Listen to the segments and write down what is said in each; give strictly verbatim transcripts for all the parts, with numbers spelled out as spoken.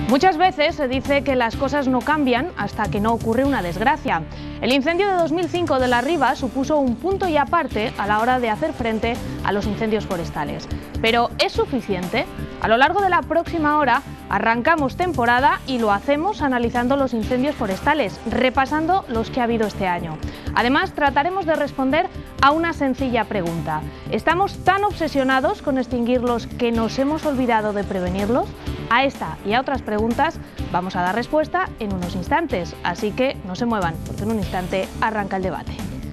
Muchas veces se dice que las cosas no cambian hasta que no ocurre una desgracia. El incendio de dos mil cinco de La Riba supuso un punto y aparte a la hora de hacer frente a los incendios forestales. ¿Pero es suficiente? A lo largo de la próxima hora arrancamos temporada y lo hacemos analizando los incendios forestales, repasando los que ha habido este año. Además, trataremos de responder a una sencilla pregunta. ¿Estamos tan obsesionados con extinguirlos que nos hemos olvidado de prevenirlos? A esta y a otras preguntas vamos a dar respuesta en unos instantes, así que no se muevan, porque en un instante arranca el debate.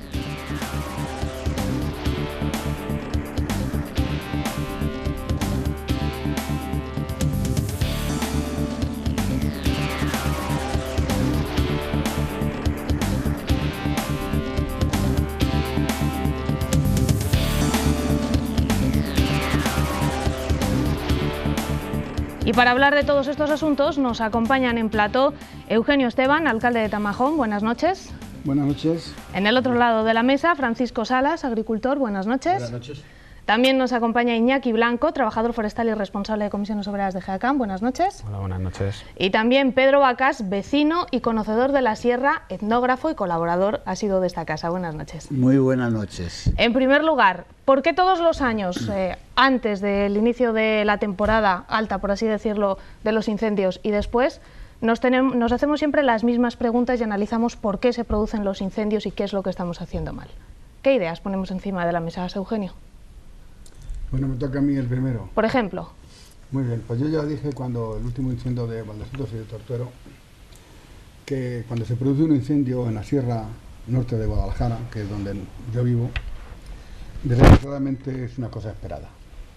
Y para hablar de todos estos asuntos nos acompañan en plató Eugenio Esteban, alcalde de Tamajón. Buenas noches. Buenas noches. En el otro lado de la mesa, Francisco Salas, agricultor. Buenas noches. Buenas noches. También nos acompaña Iñaki Blanco, trabajador forestal y responsable de Comisiones Obreras de Jaén. Buenas noches. Hola, buenas noches. Y también Pedro Bacas, vecino y conocedor de la sierra, etnógrafo y colaborador ha sido de esta casa. Buenas noches. Muy buenas noches. En primer lugar, ¿por qué todos los años, eh, antes del inicio de la temporada alta, por así decirlo, de los incendios y después, nos, tenemos, nos hacemos siempre las mismas preguntas y analizamos por qué se producen los incendios y qué es lo que estamos haciendo mal? ¿Qué ideas ponemos encima de la mesa, Eugenio? Bueno, me toca a mí el primero. Por ejemplo. Muy bien, pues yo ya dije cuando el último incendio de Valdesotos y de Tortuero, que cuando se produce un incendio en la sierra norte de Guadalajara, que es donde yo vivo, desgraciadamente es una cosa esperada.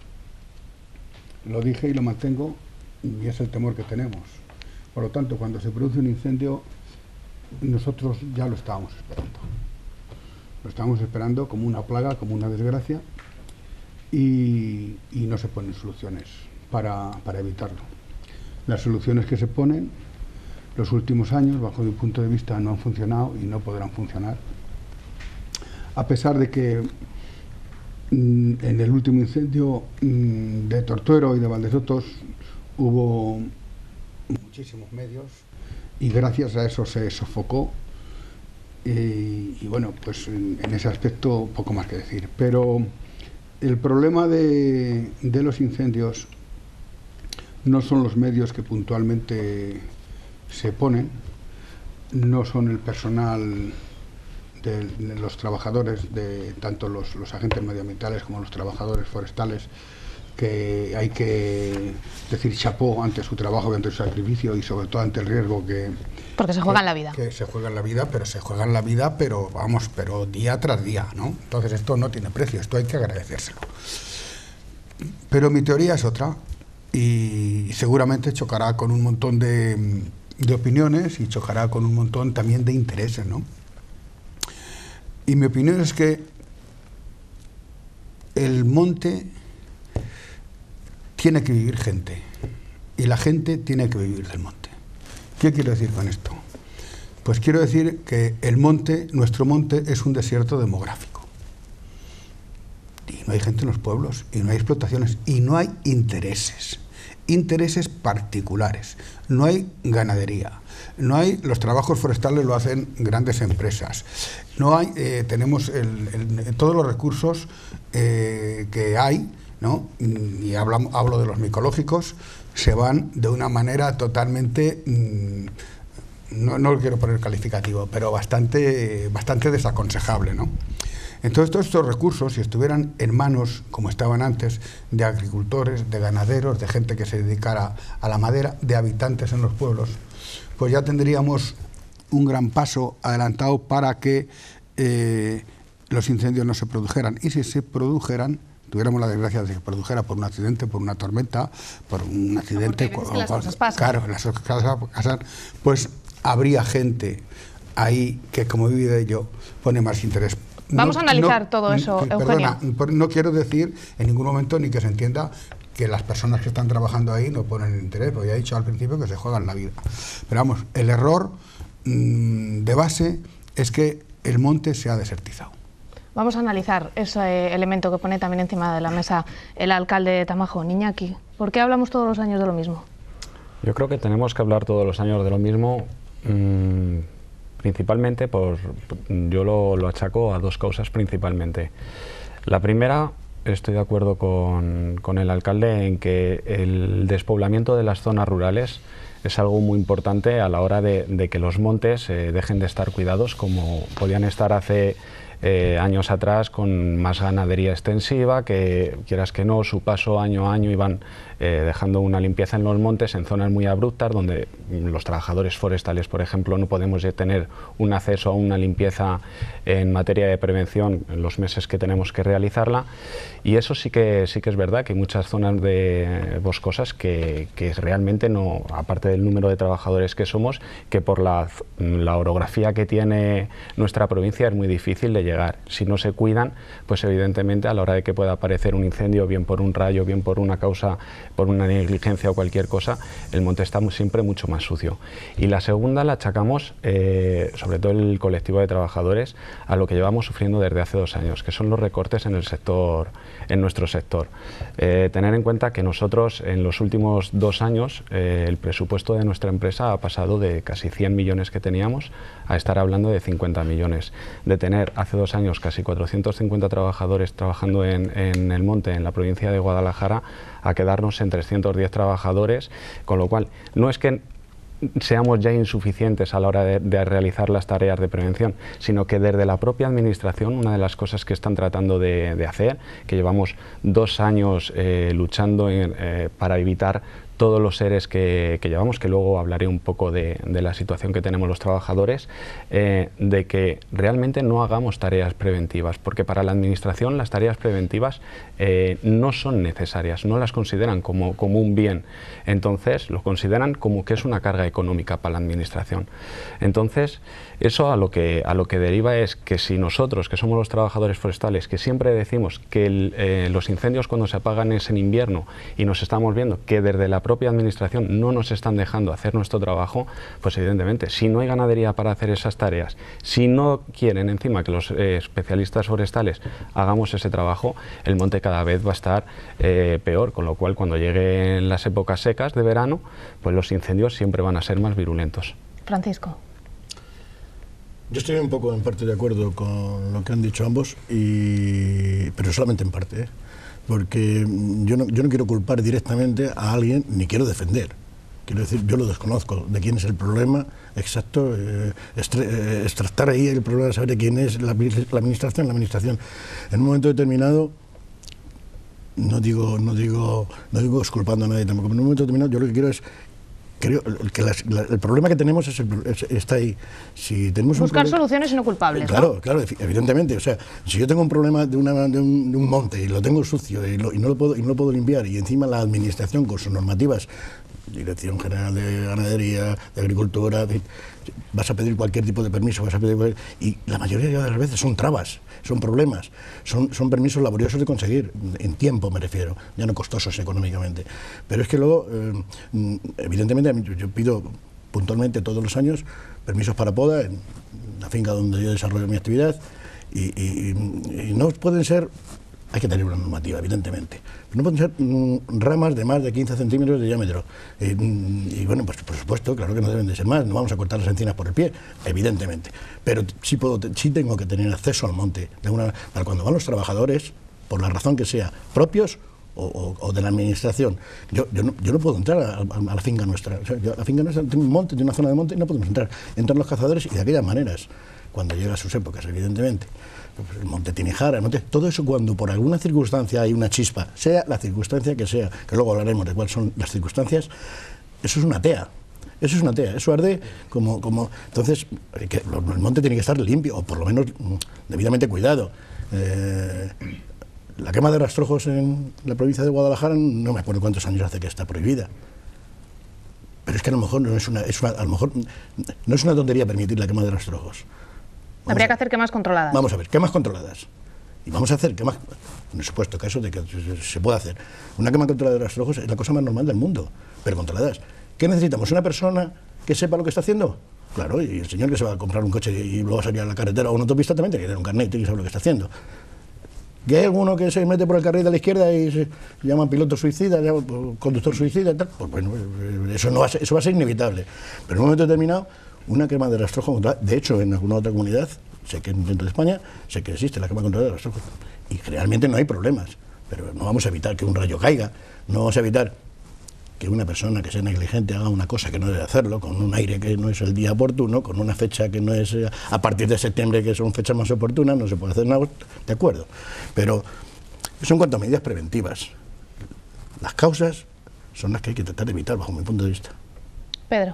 Lo dije y lo mantengo, y es el temor que tenemos. Por lo tanto, cuando se produce un incendio, nosotros ya lo estábamos esperando. Lo estábamos esperando como una plaga, como una desgracia, y, y no se ponen soluciones para, para evitarlo. Las soluciones que se ponen los últimos años, bajo mi punto de vista, no han funcionado y no podrán funcionar, a pesar de que mm, en el último incendio mm, de Tortuero y de Valdesotos hubo muchísimos medios y gracias a eso se sofocó y, y bueno, pues en, en ese aspecto poco más que decir, pero el problema de, de los incendios no son los medios que puntualmente se ponen, no son el personal de, de los trabajadores, de tanto los, los agentes medioambientales como los trabajadores forestales, que hay que decir chapó ante su trabajo, ante su sacrificio y sobre todo ante el riesgo que... Porque se juegan que, la vida. Que se juegan la vida, pero se juegan la vida, pero vamos, pero día tras día, ¿no? Entonces esto no tiene precio, esto hay que agradecérselo. Pero mi teoría es otra y seguramente chocará con un montón de, de opiniones y chocará con un montón también de intereses, ¿no? Y mi opinión es que el monte tiene que vivir gente y la gente tiene que vivir del monte. ¿Qué quiero decir con esto? Pues quiero decir que el monte, nuestro monte, es un desierto demográfico. Y no hay gente en los pueblos, y no hay explotaciones, y no hay intereses. Intereses particulares. No hay ganadería. No hay, los trabajos forestales lo hacen grandes empresas. No hay, eh, tenemos el, el, todos los recursos eh, que hay, ¿no? Y hablo, hablo de los micológicos, se van de una manera totalmente, mmm, no, no quiero poner calificativo, pero bastante, bastante desaconsejable, ¿no? Entonces todos estos recursos, si estuvieran en manos, como estaban antes, de agricultores, de ganaderos, de gente que se dedicara a la madera, de habitantes en los pueblos, pues ya tendríamos un gran paso adelantado para que eh, los incendios no se produjeran. Y si se produjeran, tuviéramos la desgracia de que se produjera por un accidente, por una tormenta, por un accidente, no, que las cosas pasan. Claro, las cosas pasan, pues habría gente ahí que, como vive de ello, pone más interés. Vamos no, a analizar no, todo eso, perdona, Eugenio. No quiero decir en ningún momento ni que se entienda que las personas que están trabajando ahí no ponen interés, porque ya he dicho al principio que se juegan la vida. Pero vamos, el error mmm, de base es que el monte se ha desertizado. Vamos a analizar ese elemento que pone también encima de la mesa el alcalde de Tamajón, Iñaki. ¿Por qué hablamos todos los años de lo mismo? Yo creo que tenemos que hablar todos los años de lo mismo, mmm, principalmente por, yo lo, lo achaco a dos causas principalmente. La primera, estoy de acuerdo con, con el alcalde en que el despoblamiento de las zonas rurales es algo muy importante a la hora de, de que los montes eh, dejen de estar cuidados como podían estar hace eh, años atrás, con más ganadería extensiva, que quieras que no, su paso año a año iban eh, dejando una limpieza en los montes en zonas muy abruptas donde los trabajadores forestales, por ejemplo, no podemos tener un acceso a una limpieza en materia de prevención en los meses que tenemos que realizarla, y eso sí que, sí que es verdad que hay muchas zonas de boscosas que, que realmente no, aparte del número de trabajadores que somos, que por la, la orografía que tiene nuestra provincia es muy difícil de llegar. Si no se cuidan, pues evidentemente a la hora de que pueda aparecer un incendio, bien por un rayo, bien por una causa, por una negligencia o cualquier cosa, el monte está siempre mucho más sucio. Y la segunda la achacamos, eh, sobre todo el colectivo de trabajadores, a lo que llevamos sufriendo desde hace dos años, que son los recortes en el sector, en nuestro sector. Eh, tener en cuenta que nosotros en los últimos dos años eh, el presupuesto de nuestra empresa ha pasado de casi cien millones que teníamos a estar hablando de cincuenta millones. De tener hace dos años casi cuatrocientos cincuenta trabajadores trabajando en, en el monte, en la provincia de Guadalajara, a quedarnos en trescientos diez trabajadores, con lo cual no es que seamos ya insuficientes a la hora de, de realizar las tareas de prevención, sino que desde la propia administración, una de las cosas que están tratando de, de hacer, que llevamos dos años eh, luchando en, eh, para evitar todos los seres que, que llevamos, que luego hablaré un poco de, de la situación que tenemos los trabajadores, eh, de que realmente no hagamos tareas preventivas, porque para la administración las tareas preventivas eh, no son necesarias, no las consideran como, como un bien, entonces lo consideran como que es una carga económica para la administración. Entonces, eso a lo que, a lo que deriva es que si nosotros, que somos los trabajadores forestales, que siempre decimos que el, eh, los incendios cuando se apagan es en invierno y nos estamos viendo que desde la propia administración no nos están dejando hacer nuestro trabajo, pues evidentemente, si no hay ganadería para hacer esas tareas, si no quieren encima que los eh, especialistas forestales hagamos ese trabajo, el monte cada vez va a estar eh, peor, con lo cual cuando lleguen las épocas secas de verano, pues los incendios siempre van a ser más virulentos. Francisco. Yo estoy un poco en parte de acuerdo con lo que han dicho ambos, y, pero solamente en parte, ¿eh? Porque yo no, yo no quiero culpar directamente a alguien, ni quiero defender. Quiero decir, yo lo desconozco, de quién es el problema exacto, eh, estre, extractar ahí el problema de saber de quién es la, la administración, la administración. En un momento determinado, no digo, no digo, no digo exculpando a nadie tampoco, pero en un momento determinado yo lo que quiero es, creo que las, la, el problema que tenemos es el, es, está ahí. Si tenemos buscar un soluciones y no culpables. Claro, ¿no? claro, evidentemente. O sea, si yo tengo un problema de, una, de, un, de un monte y lo tengo sucio y, lo, y, no lo puedo, y no lo puedo limpiar, y encima la administración con sus normativas, Dirección General de Ganadería, de Agricultura, de, vas a pedir cualquier tipo de permiso, vas a pedir, y la mayoría de las veces son trabas, son problemas, son, son permisos laboriosos de conseguir, en tiempo me refiero, ya no costosos económicamente. Pero es que luego, eh, evidentemente, yo pido puntualmente todos los años permisos para poda en la finca donde yo desarrollo mi actividad, y, y, y no pueden ser, hay que tener una normativa, evidentemente, pero no pueden ser mm, ramas de más de quince centímetros de diámetro, eh, y bueno, pues por supuesto, claro que no deben de ser más, no vamos a cortar las encinas por el pie, evidentemente, pero sí, puedo, sí tengo que tener acceso al monte, de una, para cuando van los trabajadores, por la razón que sea, propios o, o, o de la administración. Yo, yo, no, yo no puedo entrar a, a, a la finca nuestra, o sea, yo, la finca nuestra tiene un monte, tiene una zona de monte y no podemos entrar. Entran los cazadores y de aquellas maneras, cuando llega a sus épocas, evidentemente. Pues el monte tiene jara, el monte, todo eso cuando por alguna circunstancia hay una chispa, sea la circunstancia que sea, que luego hablaremos de cuáles son las circunstancias, eso es una tea. Eso es una tea, eso arde como... como entonces, que el monte tiene que estar limpio, o por lo menos debidamente cuidado. Eh, la quema de rastrojos en la provincia de Guadalajara, no me acuerdo cuántos años hace que está prohibida. Pero es que a lo mejor no es una, es una, a lo mejor no es una tontería permitir la quema de rastrojos. Vamos Habría a, que hacer quemas controladas. Vamos a ver, quemas controladas. Y vamos a hacer quemas, en el supuesto caso de que se pueda hacer. Una quema controlada de rastrojos es la cosa más normal del mundo, pero controladas. ¿Qué necesitamos? ¿Una persona que sepa lo que está haciendo? Claro, y el señor que se va a comprar un coche y luego va a salir a la carretera o una autopista también tiene que tener un carnet y saber lo que está haciendo. Que hay alguno que se mete por el carril de la izquierda y se llama piloto suicida, llama conductor suicida y tal, pues bueno, eso, no va a ser, eso va a ser inevitable. Pero en un momento determinado, una quema de rastrojo, de hecho en alguna otra comunidad, sé que dentro de España, sé que existe la quema controlada de rastrojo, y generalmente no hay problemas, pero no vamos a evitar que un rayo caiga, no vamos a evitar que una persona que sea negligente haga una cosa que no debe hacerlo, con un aire que no es el día oportuno, con una fecha que no es a partir de septiembre, que son fechas más oportunas, no se puede hacer nada, de acuerdo. Pero eso en cuanto a medidas preventivas. Las causas son las que hay que tratar de evitar, bajo mi punto de vista. Pedro.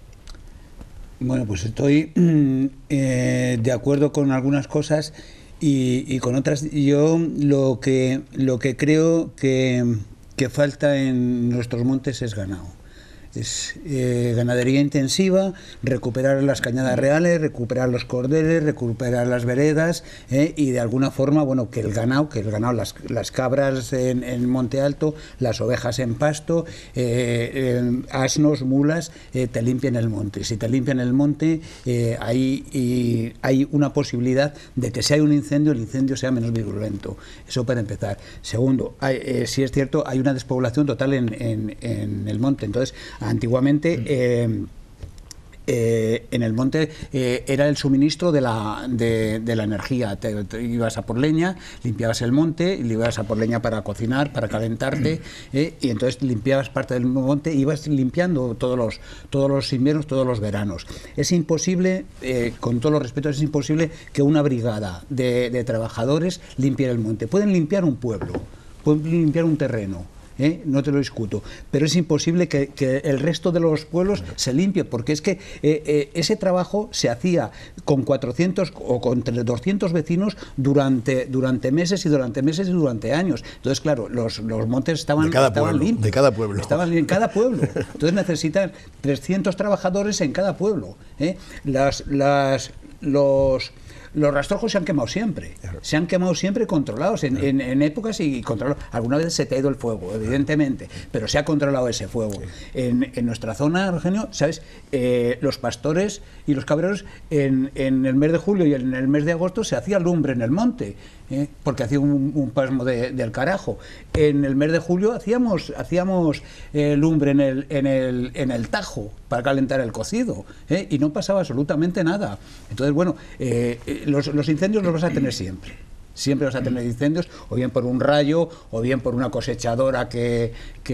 Bueno, pues estoy eh, de acuerdo con algunas cosas y, y con otras. Yo lo que, lo que creo que... que falta en nuestros montes es ganado. Es eh, ganadería intensiva, recuperar las cañadas reales, recuperar los cordeles, recuperar las veredas eh, y de alguna forma, bueno, que el ganado, que el ganado, las, las cabras en, en Monte Alto, las ovejas en pasto, eh, eh, asnos, mulas, eh, te limpian el monte. Si te limpian el monte, eh, hay, y hay una posibilidad de que si hay un incendio, el incendio sea menos virulento. Eso para empezar. Segundo, hay, eh, si es cierto, hay una despoblación total en, en, en el monte. Entonces, antiguamente eh, eh, en el monte eh, era el suministro de la, de, de la energía. Te, te ibas a por leña, limpiabas el monte, y ibas a por leña para cocinar, para calentarte, eh, y entonces limpiabas parte del monte y ibas limpiando todos los, todos los inviernos, todos los veranos. Es imposible, eh, con todos los respetos, es imposible que una brigada de, de trabajadores limpie el monte. Pueden limpiar un pueblo, pueden limpiar un terreno, ¿Eh? no te lo discuto, pero es imposible que, que el resto de los pueblos se limpie, porque es que eh, eh, ese trabajo se hacía con cuatrocientos o con doscientos vecinos durante, durante meses y durante meses y durante años. Entonces, claro, los, los montes estaban, de cada estaban pueblo, limpios. De cada pueblo. Estaban en cada pueblo. Entonces necesitan trescientos trabajadores en cada pueblo. ¿eh? Las, las, los... Los rastrojos se han quemado siempre, se han quemado siempre controlados, en, en, en épocas y controlados. Alguna vez se te ha ido el fuego, evidentemente, pero se ha controlado ese fuego. Sí. En, en nuestra zona, Eugenio, ¿sabes? Eh, los pastores y los cabreros en, en el mes de julio y en el mes de agosto se hacía lumbre en el monte, ¿eh? porque hacía un, un pasmo de, del carajo. En el mes de julio hacíamos, hacíamos eh, lumbre en el, en, el, en el Tajo para calentar el cocido, ¿eh? y no pasaba absolutamente nada. Entonces, bueno, eh, Los, los incendios los vas a tener siempre. Siempre vas a tener incendios, o bien por un rayo, o bien por una cosechadora que,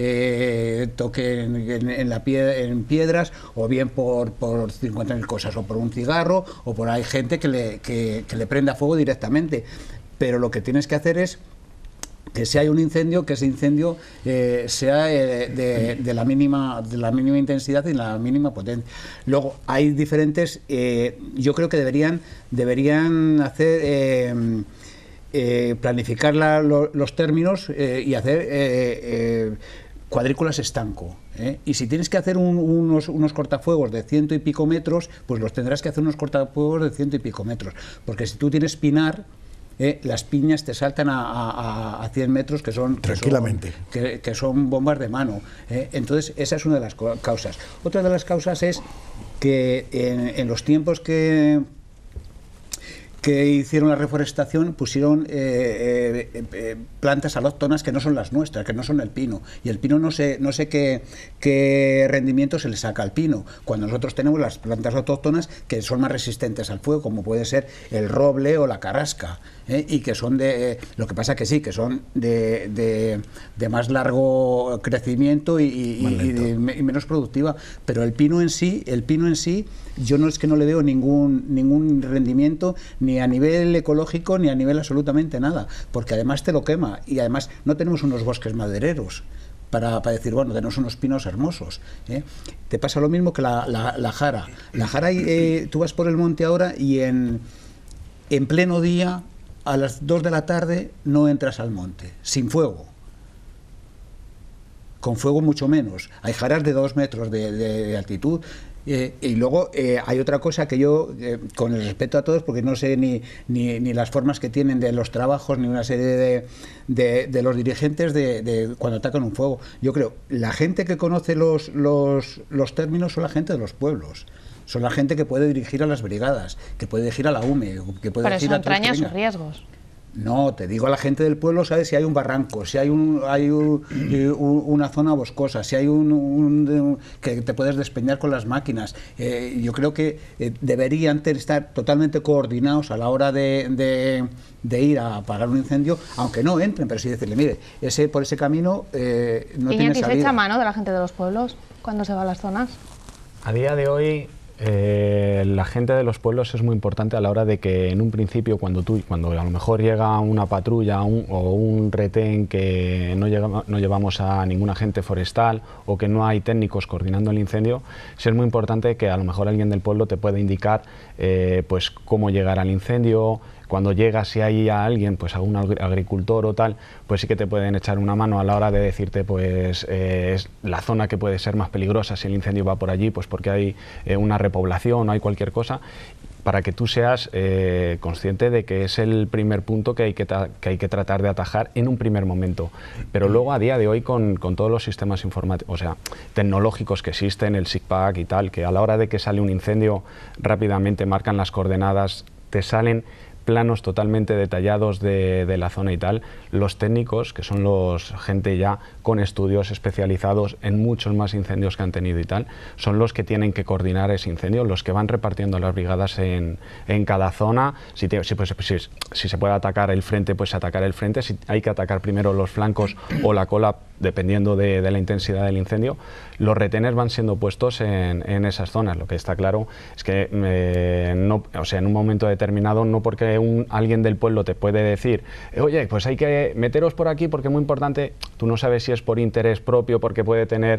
que toque en, en, en, la pie, en piedras, o bien por, por cincuenta mil cosas, o por un cigarro, o por hay gente que le, que, que le prenda fuego directamente. Pero lo que tienes que hacer es que si hay un incendio, que ese incendio eh, sea eh, de, de, la mínima, de la mínima intensidad y la mínima potencia. Luego, hay diferentes, eh, yo creo que deberían, deberían hacer, eh, eh, planificar la, lo, los términos eh, y hacer eh, eh, cuadrículas estanco. ¿eh? Y si tienes que hacer un, unos, unos cortafuegos de ciento y pico metros, pues los tendrás que hacer unos cortafuegos de ciento y pico metros. Porque si tú tienes pinar, Eh, las piñas te saltan a, a, a cien metros, que son tranquilamente que son, que, que son bombas de mano. Eh. Entonces, esa es una de las causas. Otra de las causas es que en, en los tiempos que que hicieron la reforestación pusieron eh, eh, eh, plantas alóctonas que no son las nuestras, que no son el pino, y el pino no sé, no sé qué, qué rendimiento se le saca al pino, cuando nosotros tenemos las plantas autóctonas que son más resistentes al fuego, como puede ser el roble o la carrasca, ¿eh? y que son de, eh, lo que pasa que sí, que son de, de, de más largo crecimiento y, y, y, de, y menos productiva, pero el pino en sí, el pino en sí, yo no es que no le veo ningún, ningún rendimiento, ni a nivel ecológico, ni a nivel absolutamente nada, porque además te lo quema, y además no tenemos unos bosques madereros para, para decir, bueno, tenemos unos pinos hermosos, ¿eh? Te pasa lo mismo que la, la, la jara. La jara, eh, tú vas por el monte ahora y en, en pleno día, a las dos de la tarde, no entras al monte, sin fuego. Con fuego mucho menos. Hay jaras de dos metros de, de, de altitud. Eh, y luego eh, hay otra cosa que yo, eh, con el respeto a todos, porque no sé ni, ni, ni las formas que tienen de los trabajos, ni una serie de, de, de los dirigentes de, de cuando atacan un fuego. Yo creo, la gente que conoce los, los, los términos son la gente de los pueblos. Son la gente que puede dirigir a las brigadas, que puede dirigir a la U M E, que puede Pero dirigir eso a todos. entraña sus riesgos. No, te digo a la gente del pueblo, ¿sabes? Si hay un barranco, si hay, un, hay un, un, una zona boscosa, si hay un, un, un que te puedes despeñar con las máquinas. Eh, yo creo que eh, deberían estar totalmente coordinados a la hora de, de, de ir a apagar un incendio, aunque no entren, pero sí decirle, mire, ese por ese camino eh, no Iñaki, tiene salida. ¿se echa mano de la gente de los pueblos cuando se va a las zonas? A día de hoy, eh, la gente de los pueblos es muy importante a la hora de que en un principio, cuando tú, cuando a lo mejor llega una patrulla un, o un retén que no, llega, no llevamos a ningún agente forestal o que no hay técnicos coordinando el incendio, sí es muy importante que a lo mejor alguien del pueblo te pueda indicar eh, pues cómo llegar al incendio. Cuando llegas, si hay a alguien, pues algún agricultor o tal, pues sí que te pueden echar una mano a la hora de decirte, pues eh, es la zona que puede ser más peligrosa si el incendio va por allí, pues porque hay eh, una repoblación o hay cualquier cosa, para que tú seas eh, consciente de que es el primer punto que hay que, que hay que tratar de atajar en un primer momento. Pero luego, a día de hoy, con, con todos los sistemas informáticos, o sea, tecnológicos que existen, el SIGPAC y tal, que a la hora de que sale un incendio rápidamente marcan las coordenadas, te salen planos totalmente detallados de, de la zona y tal. Los técnicos, que son los gente ya con estudios especializados en muchos más incendios que han tenido y tal, son los que tienen que coordinar ese incendio, los que van repartiendo las brigadas en, en cada zona. Si, te, si, pues, si, si se puede atacar el frente, pues atacar el frente. Si hay que atacar primero los flancos o la cola, dependiendo de, de la intensidad del incendio, los retenes van siendo puestos en, en esas zonas. Lo que está claro es que eh, no, o sea, en un momento determinado, no porque un, alguien del pueblo te puede decir, oye, pues hay que meteros por aquí porque es muy importante, tú no sabes si es por interés propio, porque puede tener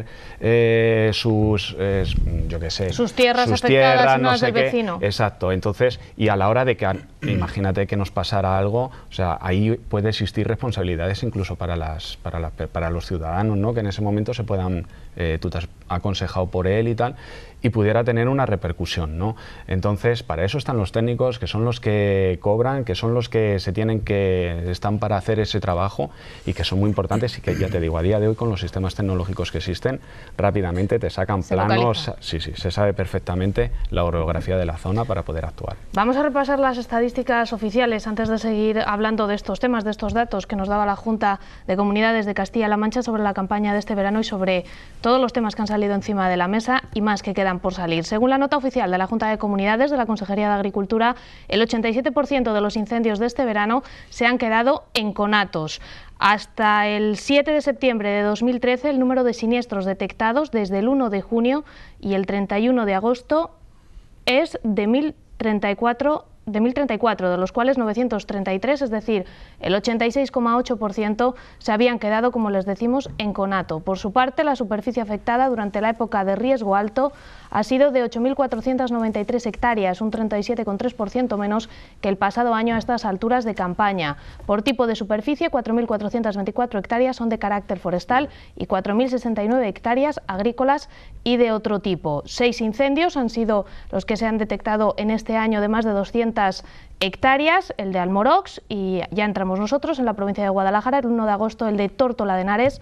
eh, sus, eh, yo qué sé, sus tierras sus afectadas, tierras, no no las sé del qué. vecino. Exacto, entonces, y a la hora de que, imagínate que nos pasara algo, o sea, ahí puede existir responsabilidades incluso para, las, para, la, para los ciudadanos, ¿no? Que en ese momento se puedan, eh, tú te has aconsejado por él y tal, y pudiera tener una repercusión, ¿no? Entonces, para eso están los técnicos, que son los que cobran, que son los que se tienen que, están para hacer ese trabajo y que son muy importantes y que, ya te digo, a día de hoy con los sistemas tecnológicos que existen, rápidamente te sacan Se planos, localiza. sí, sí, se sabe perfectamente la orografía de la zona para poder actuar. Vamos a repasar las estadísticas oficiales antes de seguir hablando de estos temas, de estos datos que nos daba la Junta de Comunidades de Castilla-La Mancha sobre la campaña de este verano y sobre todos los temas que han salido encima de la mesa y más que quedan por salir. Según la nota oficial de la Junta de Comunidades de la Consejería de Agricultura, el ochenta y siete por ciento de los incendios de este verano se han quedado en conatos. Hasta el siete de septiembre de dos mil trece, el número de siniestros detectados desde el uno de junio y el treinta y uno de agosto es de mil treinta y cuatro, de mil treinta y cuatro, de los cuales novecientos treinta y tres, es decir, el ochenta y seis coma ocho por ciento se habían quedado, como les decimos, en conato. Por su parte, la superficie afectada durante la época de riesgo alto ha sido de ocho mil cuatrocientas noventa y tres hectáreas, un treinta y siete coma tres por ciento menos que el pasado año a estas alturas de campaña. Por tipo de superficie, cuatro mil cuatrocientas veinticuatro hectáreas son de carácter forestal y cuatro mil sesenta y nueve hectáreas agrícolas y de otro tipo. Seis incendios han sido los que se han detectado en este año de más de doscientas hectáreas, el de Almorox, y ya entramos nosotros en la provincia de Guadalajara, el uno de agosto el de Tórtola de Henares,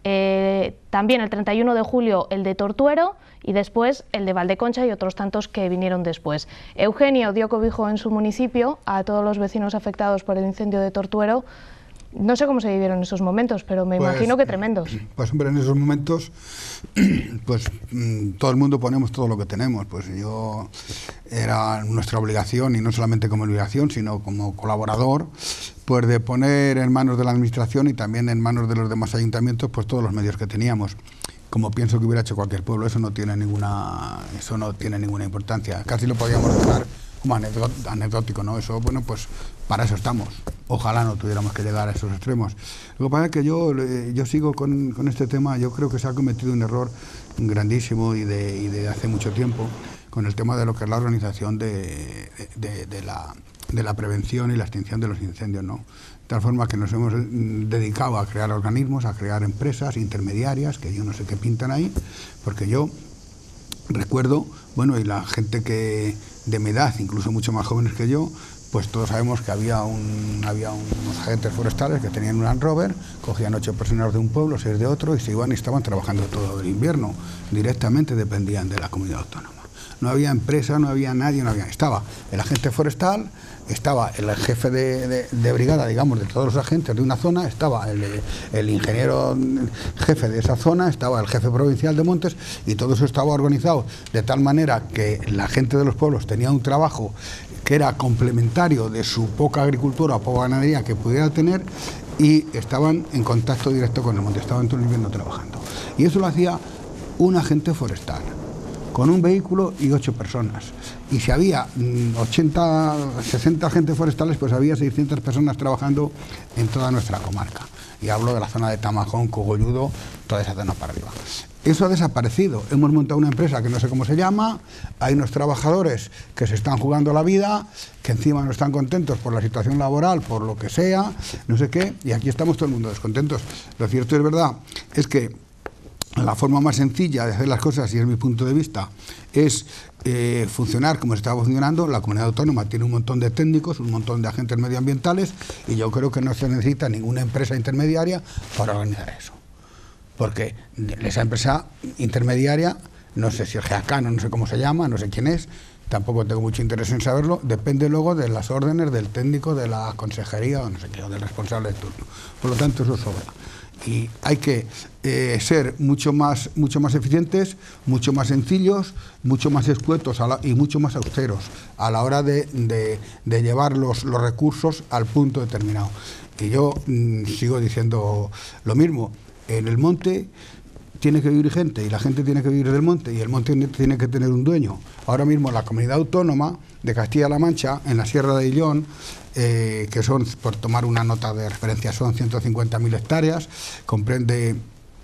eh, también el treinta y uno de julio el de Tortuero y después el de Valdeconcha y otros tantos que vinieron después. Eugenio dio cobijo en su municipio a todos los vecinos afectados por el incendio de Tortuero. No sé cómo se vivieron esos momentos, pero me Pues, imagino que tremendos. Pues hombre, en esos momentos, pues mm, todo el mundo ponemos todo lo que tenemos. Pues yo, era nuestra obligación, y no solamente como obligación, sino como colaborador, pues de poner en manos de la administración y también en manos de los demás ayuntamientos, pues todos los medios que teníamos. Como pienso que hubiera hecho cualquier pueblo, eso no tiene ninguna, eso no tiene ninguna importancia. Casi lo podíamos dejar como anecdótico, ¿no? Eso, bueno, pues para eso estamos. Ojalá no tuviéramos que llegar a esos extremos. Lo que pasa es que yo, yo sigo con, con este tema. Yo creo que se ha cometido un error grandísimo y de, y de hace mucho tiempo con el tema de lo que es la organización de, de, de, la, de la prevención y la extinción de los incendios, ¿no? De tal forma que nos hemos dedicado a crear organismos, a crear empresas intermediarias, que yo no sé qué pintan ahí, porque yo recuerdo, bueno, y la gente que de mi edad, incluso mucho más jóvenes que yo, pues todos sabemos que había, un, había unos agentes forestales que tenían un Land Rover, cogían ocho personas de un pueblo, seis de otro, y se iban y estaban trabajando todo el invierno. Directamente dependían de la comunidad autónoma. no había empresa, no había nadie, no había... Estaba el agente forestal, estaba el jefe de, de, de brigada, digamos, de todos los agentes de una zona, estaba el, el ingeniero jefe de esa zona, estaba el jefe provincial de montes, y todo eso estaba organizado de tal manera que la gente de los pueblos tenía un trabajo que era complementario de su poca agricultura o poca ganadería que pudiera tener, y estaban en contacto directo con el monte, estaban todo el invierno trabajando. Y eso lo hacía un agente forestal, con un vehículo y ocho personas. Y si había ochenta, sesenta agentes forestales, pues había seiscientas personas trabajando en toda nuestra comarca. Y hablo de la zona de Tamajón, Cogolludo, toda esa zona para arriba. Eso ha desaparecido. Hemos montado una empresa que no sé cómo se llama, hay unos trabajadores que se están jugando la vida, que encima no están contentos por la situación laboral, por lo que sea, no sé qué, y aquí estamos todo el mundo descontentos. Lo cierto es verdad, es que la forma más sencilla de hacer las cosas, y es mi punto de vista, es eh, funcionar como se está funcionando. La comunidad autónoma tiene un montón de técnicos, un montón de agentes medioambientales, y yo creo que no se necesita ninguna empresa intermediaria para organizar eso. Porque esa empresa intermediaria, no sé si el GEACAN, no sé cómo se llama, no sé quién es, tampoco tengo mucho interés en saberlo, depende luego de las órdenes del técnico, de la consejería, o no sé qué, o del responsable de turno. Por lo tanto, eso sobra. Y hay que eh, ser mucho más, mucho más eficientes, mucho más sencillos, mucho más escuetos a la, y mucho más austeros a la hora de, de, de llevar los, los recursos al punto determinado. Y yo mmm, sigo diciendo lo mismo. En el monte tiene que vivir gente, y la gente tiene que vivir del monte, y el monte tiene que tener un dueño. Ahora mismo la comunidad autónoma de Castilla-La Mancha, en la Sierra de Illón, eh, que son, por tomar una nota de referencia, son ciento cincuenta mil hectáreas, comprende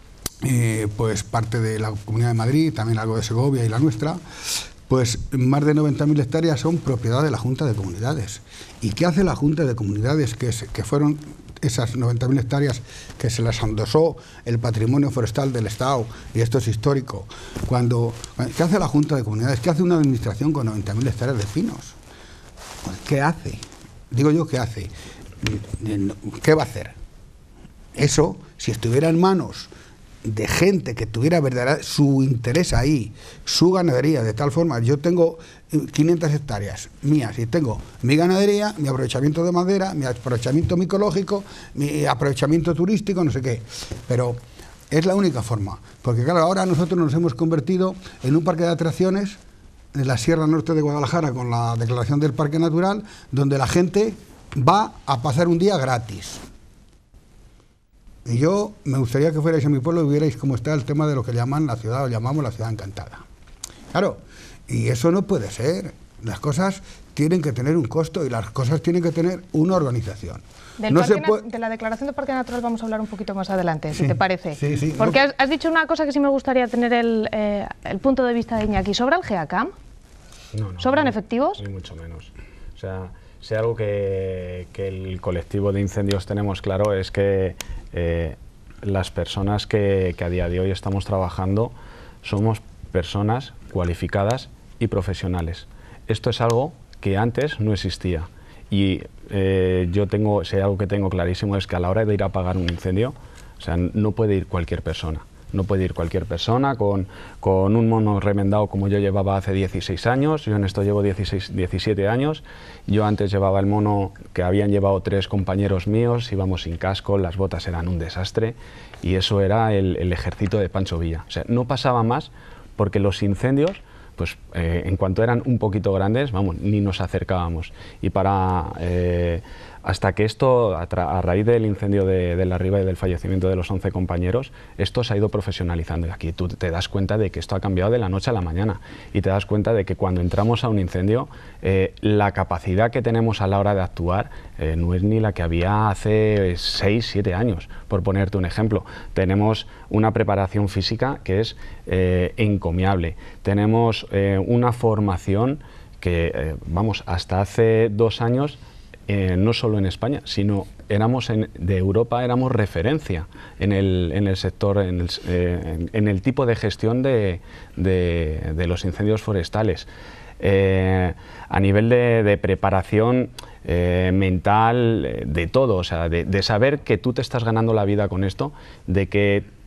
eh, pues parte de la Comunidad de Madrid, también algo de Segovia y la nuestra, pues más de noventa mil hectáreas son propiedad de la Junta de Comunidades. ¿Y qué hace la Junta de Comunidades, que, es, que fueron esas noventa mil hectáreas que se las endosó el patrimonio forestal del Estado, y esto es histórico? Cuando, ¿qué hace la Junta de Comunidades? ¿Qué hace una administración con noventa mil hectáreas de pinos? ¿Qué hace? Digo yo, ¿qué hace? ¿Qué va a hacer? Eso, si estuviera en manos de gente que tuviera verdad su interés ahí, su ganadería, de tal forma, yo tengo quinientas hectáreas mías y tengo mi ganadería, mi aprovechamiento de madera, mi aprovechamiento micológico, mi aprovechamiento turístico, no sé qué, pero es la única forma, porque claro, ahora nosotros nos hemos convertido en un parque de atracciones en la Sierra Norte de Guadalajara, con la declaración del Parque Natural, donde la gente va a pasar un día gratis. Y yo me gustaría que fuerais a mi pueblo y vierais cómo está el tema de lo que llaman la ciudad, o llamamos la ciudad encantada. Claro, y eso no puede ser. Las cosas tienen que tener un costo, y las cosas tienen que tener una organización. Del no parque, se puede... De la declaración de Parque Natural vamos a hablar un poquito más adelante, sí, si te parece. Sí, sí, Porque no... has, has dicho una cosa que sí me gustaría tener el, eh, el punto de vista de Iñaki. ¿Sobra el GEACAM? No, no, ¿Sobran ni, efectivos? Ni mucho menos. O sea, si algo que, que el colectivo de incendios tenemos claro es que eh, las personas que, que a día de hoy estamos trabajando somos personas cualificadas y profesionales. Esto es algo que antes no existía, y eh, yo tengo, si hay algo que tengo clarísimo es que a la hora de ir a apagar un incendio, o sea, no puede ir cualquier persona. No puede ir cualquier persona con, con un mono remendado como yo llevaba hace dieciséis años, yo en esto llevo dieciséis, diecisiete años, yo antes llevaba el mono que habían llevado tres compañeros míos, íbamos sin casco, las botas eran un desastre, y eso era el, el ejército de Pancho Villa. O sea, no pasaba más, porque los incendios, pues eh, en cuanto eran un poquito grandes, vamos, ni nos acercábamos. Y para... Eh, hasta que esto, a, a raíz del incendio de, de la Riba y del fallecimiento de los once compañeros, esto se ha ido profesionalizando. Y aquí tú te das cuenta de que esto ha cambiado de la noche a la mañana. Y te das cuenta de que cuando entramos a un incendio, eh, la capacidad que tenemos a la hora de actuar eh, no es ni la que había hace seis, siete años, por ponerte un ejemplo. Tenemos una preparación física que es eh, encomiable. Tenemos eh, una formación que, eh, vamos, hasta hace dos años, Eh, no solo en España, sino éramos en, de Europa, éramos referencia en el, en el sector, en el, eh, en, en el tipo de gestión de, de, de los incendios forestales. Eh, a nivel de, de preparación eh, mental, de todo, o sea, de, de saber que tú te estás ganando la vida con esto, de que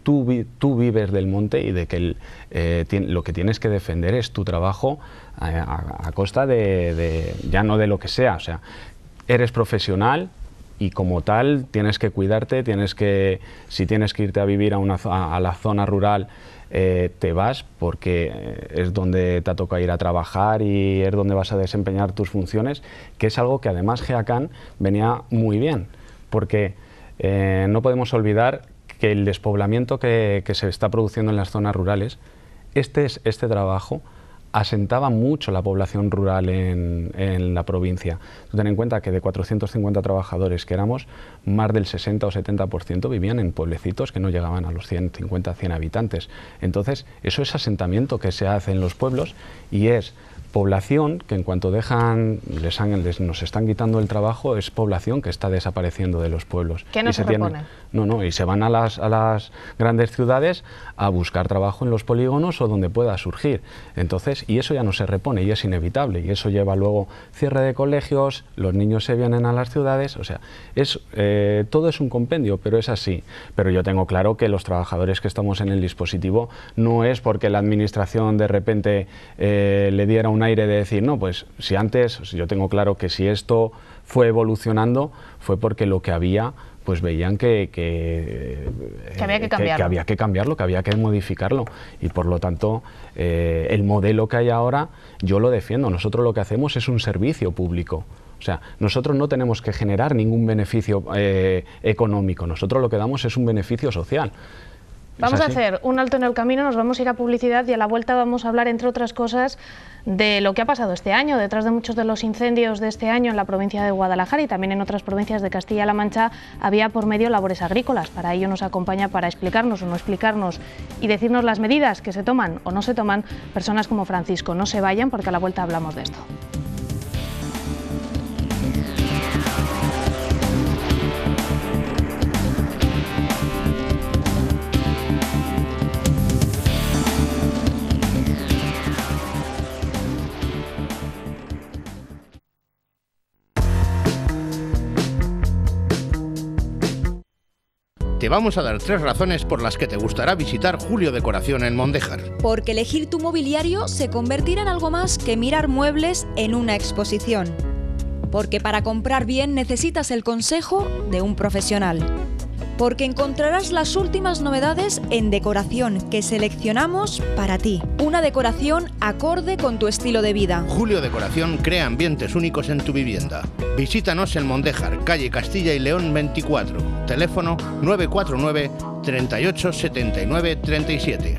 tú, vi, tú vives del monte y de que el, eh, tien, lo que tienes que defender es tu trabajo a, a, a costa de, de, ya no de lo que sea, o sea, eres profesional y como tal tienes que cuidarte, tienes que, si tienes que irte a vivir a, una, a, a la zona rural, eh, te vas porque es donde te toca ir a trabajar y es donde vas a desempeñar tus funciones, que es algo que además GEACAN venía muy bien, porque eh, no podemos olvidar que el despoblamiento que, que se está produciendo en las zonas rurales, este, este trabajo asentaba mucho la población rural en, en la provincia. Ten en cuenta que de cuatrocientos cincuenta trabajadores que éramos, más del sesenta o setenta por ciento vivían en pueblecitos que no llegaban a los ciento cincuenta, cien habitantes. Entonces, eso es asentamiento que se hace en los pueblos y es población que en cuanto dejan, les, han, les nos están quitando el trabajo, es población que está desapareciendo de los pueblos. ¿Qué no y se, se repone? No, no, y se van a las, a las grandes ciudades a buscar trabajo en los polígonos o donde pueda surgir. Entonces, y eso ya no se repone y es inevitable, y eso lleva luego cierre de colegios, los niños se vienen a las ciudades, o sea, es, eh, todo es un compendio, pero es así. Pero yo tengo claro que los trabajadores que estamos en el dispositivo no es porque la administración de repente eh, le diera un aire de decir, no, pues si antes, yo tengo claro que si esto fue evolucionando, fue porque lo que había, pues veían que, que, que, había, que, cambiarlo. que, que había que cambiarlo, que había que modificarlo, y por lo tanto eh, el modelo que hay ahora yo lo defiendo. Nosotros lo que hacemos es un servicio público. O sea, nosotros no tenemos que generar ningún beneficio eh, económico, nosotros lo que damos es un beneficio social. Vamos a hacer un alto en el camino, nos vamos a ir a publicidad y a la vuelta vamos a hablar, entre otras cosas, de lo que ha pasado este año. Detrás de muchos de los incendios de este año en la provincia de Guadalajara y también en otras provincias de Castilla-La Mancha había por medio labores agrícolas. Para ello nos acompaña, para explicarnos o no explicarnos y decirnos las medidas que se toman o no se toman, personas como Francisco. No se vayan porque a la vuelta hablamos de esto. Te vamos a dar tres razones por las que te gustará visitar Julio Decoración en Mondéjar. Porque elegir tu mobiliario se convertirá en algo más que mirar muebles en una exposición. Porque para comprar bien necesitas el consejo de un profesional. Porque encontrarás las últimas novedades en decoración que seleccionamos para ti. Una decoración acorde con tu estilo de vida. Julio Decoración crea ambientes únicos en tu vivienda. Visítanos en Mondéjar, calle Castilla y León veinticuatro. Teléfono nueve cuatro nueve, treinta y ocho, setenta y nueve, treinta y siete.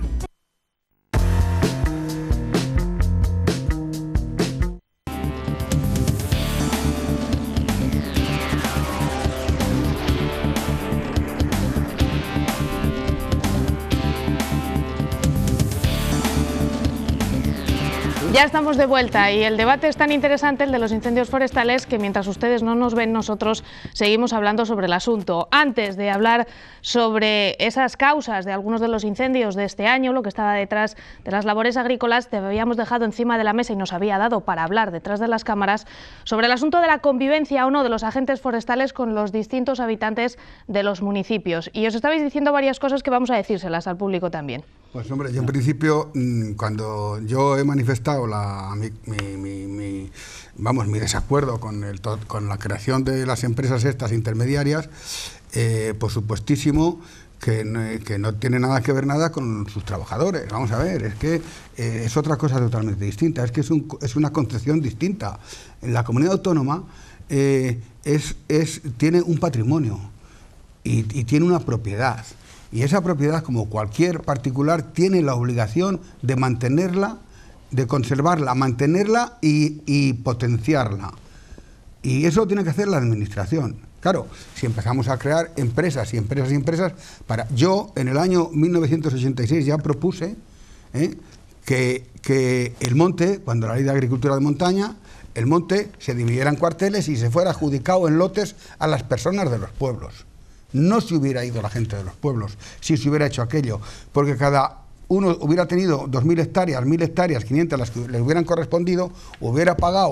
Ya estamos de vuelta y el debate es tan interesante, el de los incendios forestales, que mientras ustedes no nos ven, nosotros seguimos hablando sobre el asunto. Antes de hablar sobre esas causas de algunos de los incendios de este año, lo que estaba detrás de las labores agrícolas, te habíamos dejado encima de la mesa y nos había dado para hablar detrás de las cámaras sobre el asunto de la convivencia o no de los agentes forestales con los distintos habitantes de los municipios. Y os estabais diciendo varias cosas que vamos a decírselas al público también. Pues hombre, yo en principio, cuando yo he manifestado la, mi, mi, mi, mi, vamos, mi desacuerdo con, el, con la creación de las empresas estas intermediarias, eh, por supuestísimo que no, que no tiene nada que ver nada con sus trabajadores. Vamos a ver, es que eh, es otra cosa totalmente distinta, es que es, un, es una concepción distinta. En la comunidad autónoma eh, es, es, tiene un patrimonio y, y tiene una propiedad. Y esa propiedad, como cualquier particular, tiene la obligación de mantenerla, de conservarla, mantenerla y, y potenciarla. Y eso lo tiene que hacer la administración. Claro, si empezamos a crear empresas y empresas y empresas, para yo en el año mil novecientos ochenta y seis ya propuse ¿eh? que, que el monte, cuando la ley de agricultura de montaña, el monte se dividiera en cuarteles y se fuera adjudicado en lotes a las personas de los pueblos. No se hubiera ido la gente de los pueblos si se hubiera hecho aquello, porque cada uno hubiera tenido dos mil hectáreas, mil hectáreas, quinientas, las que le hubieran correspondido, hubiera pagado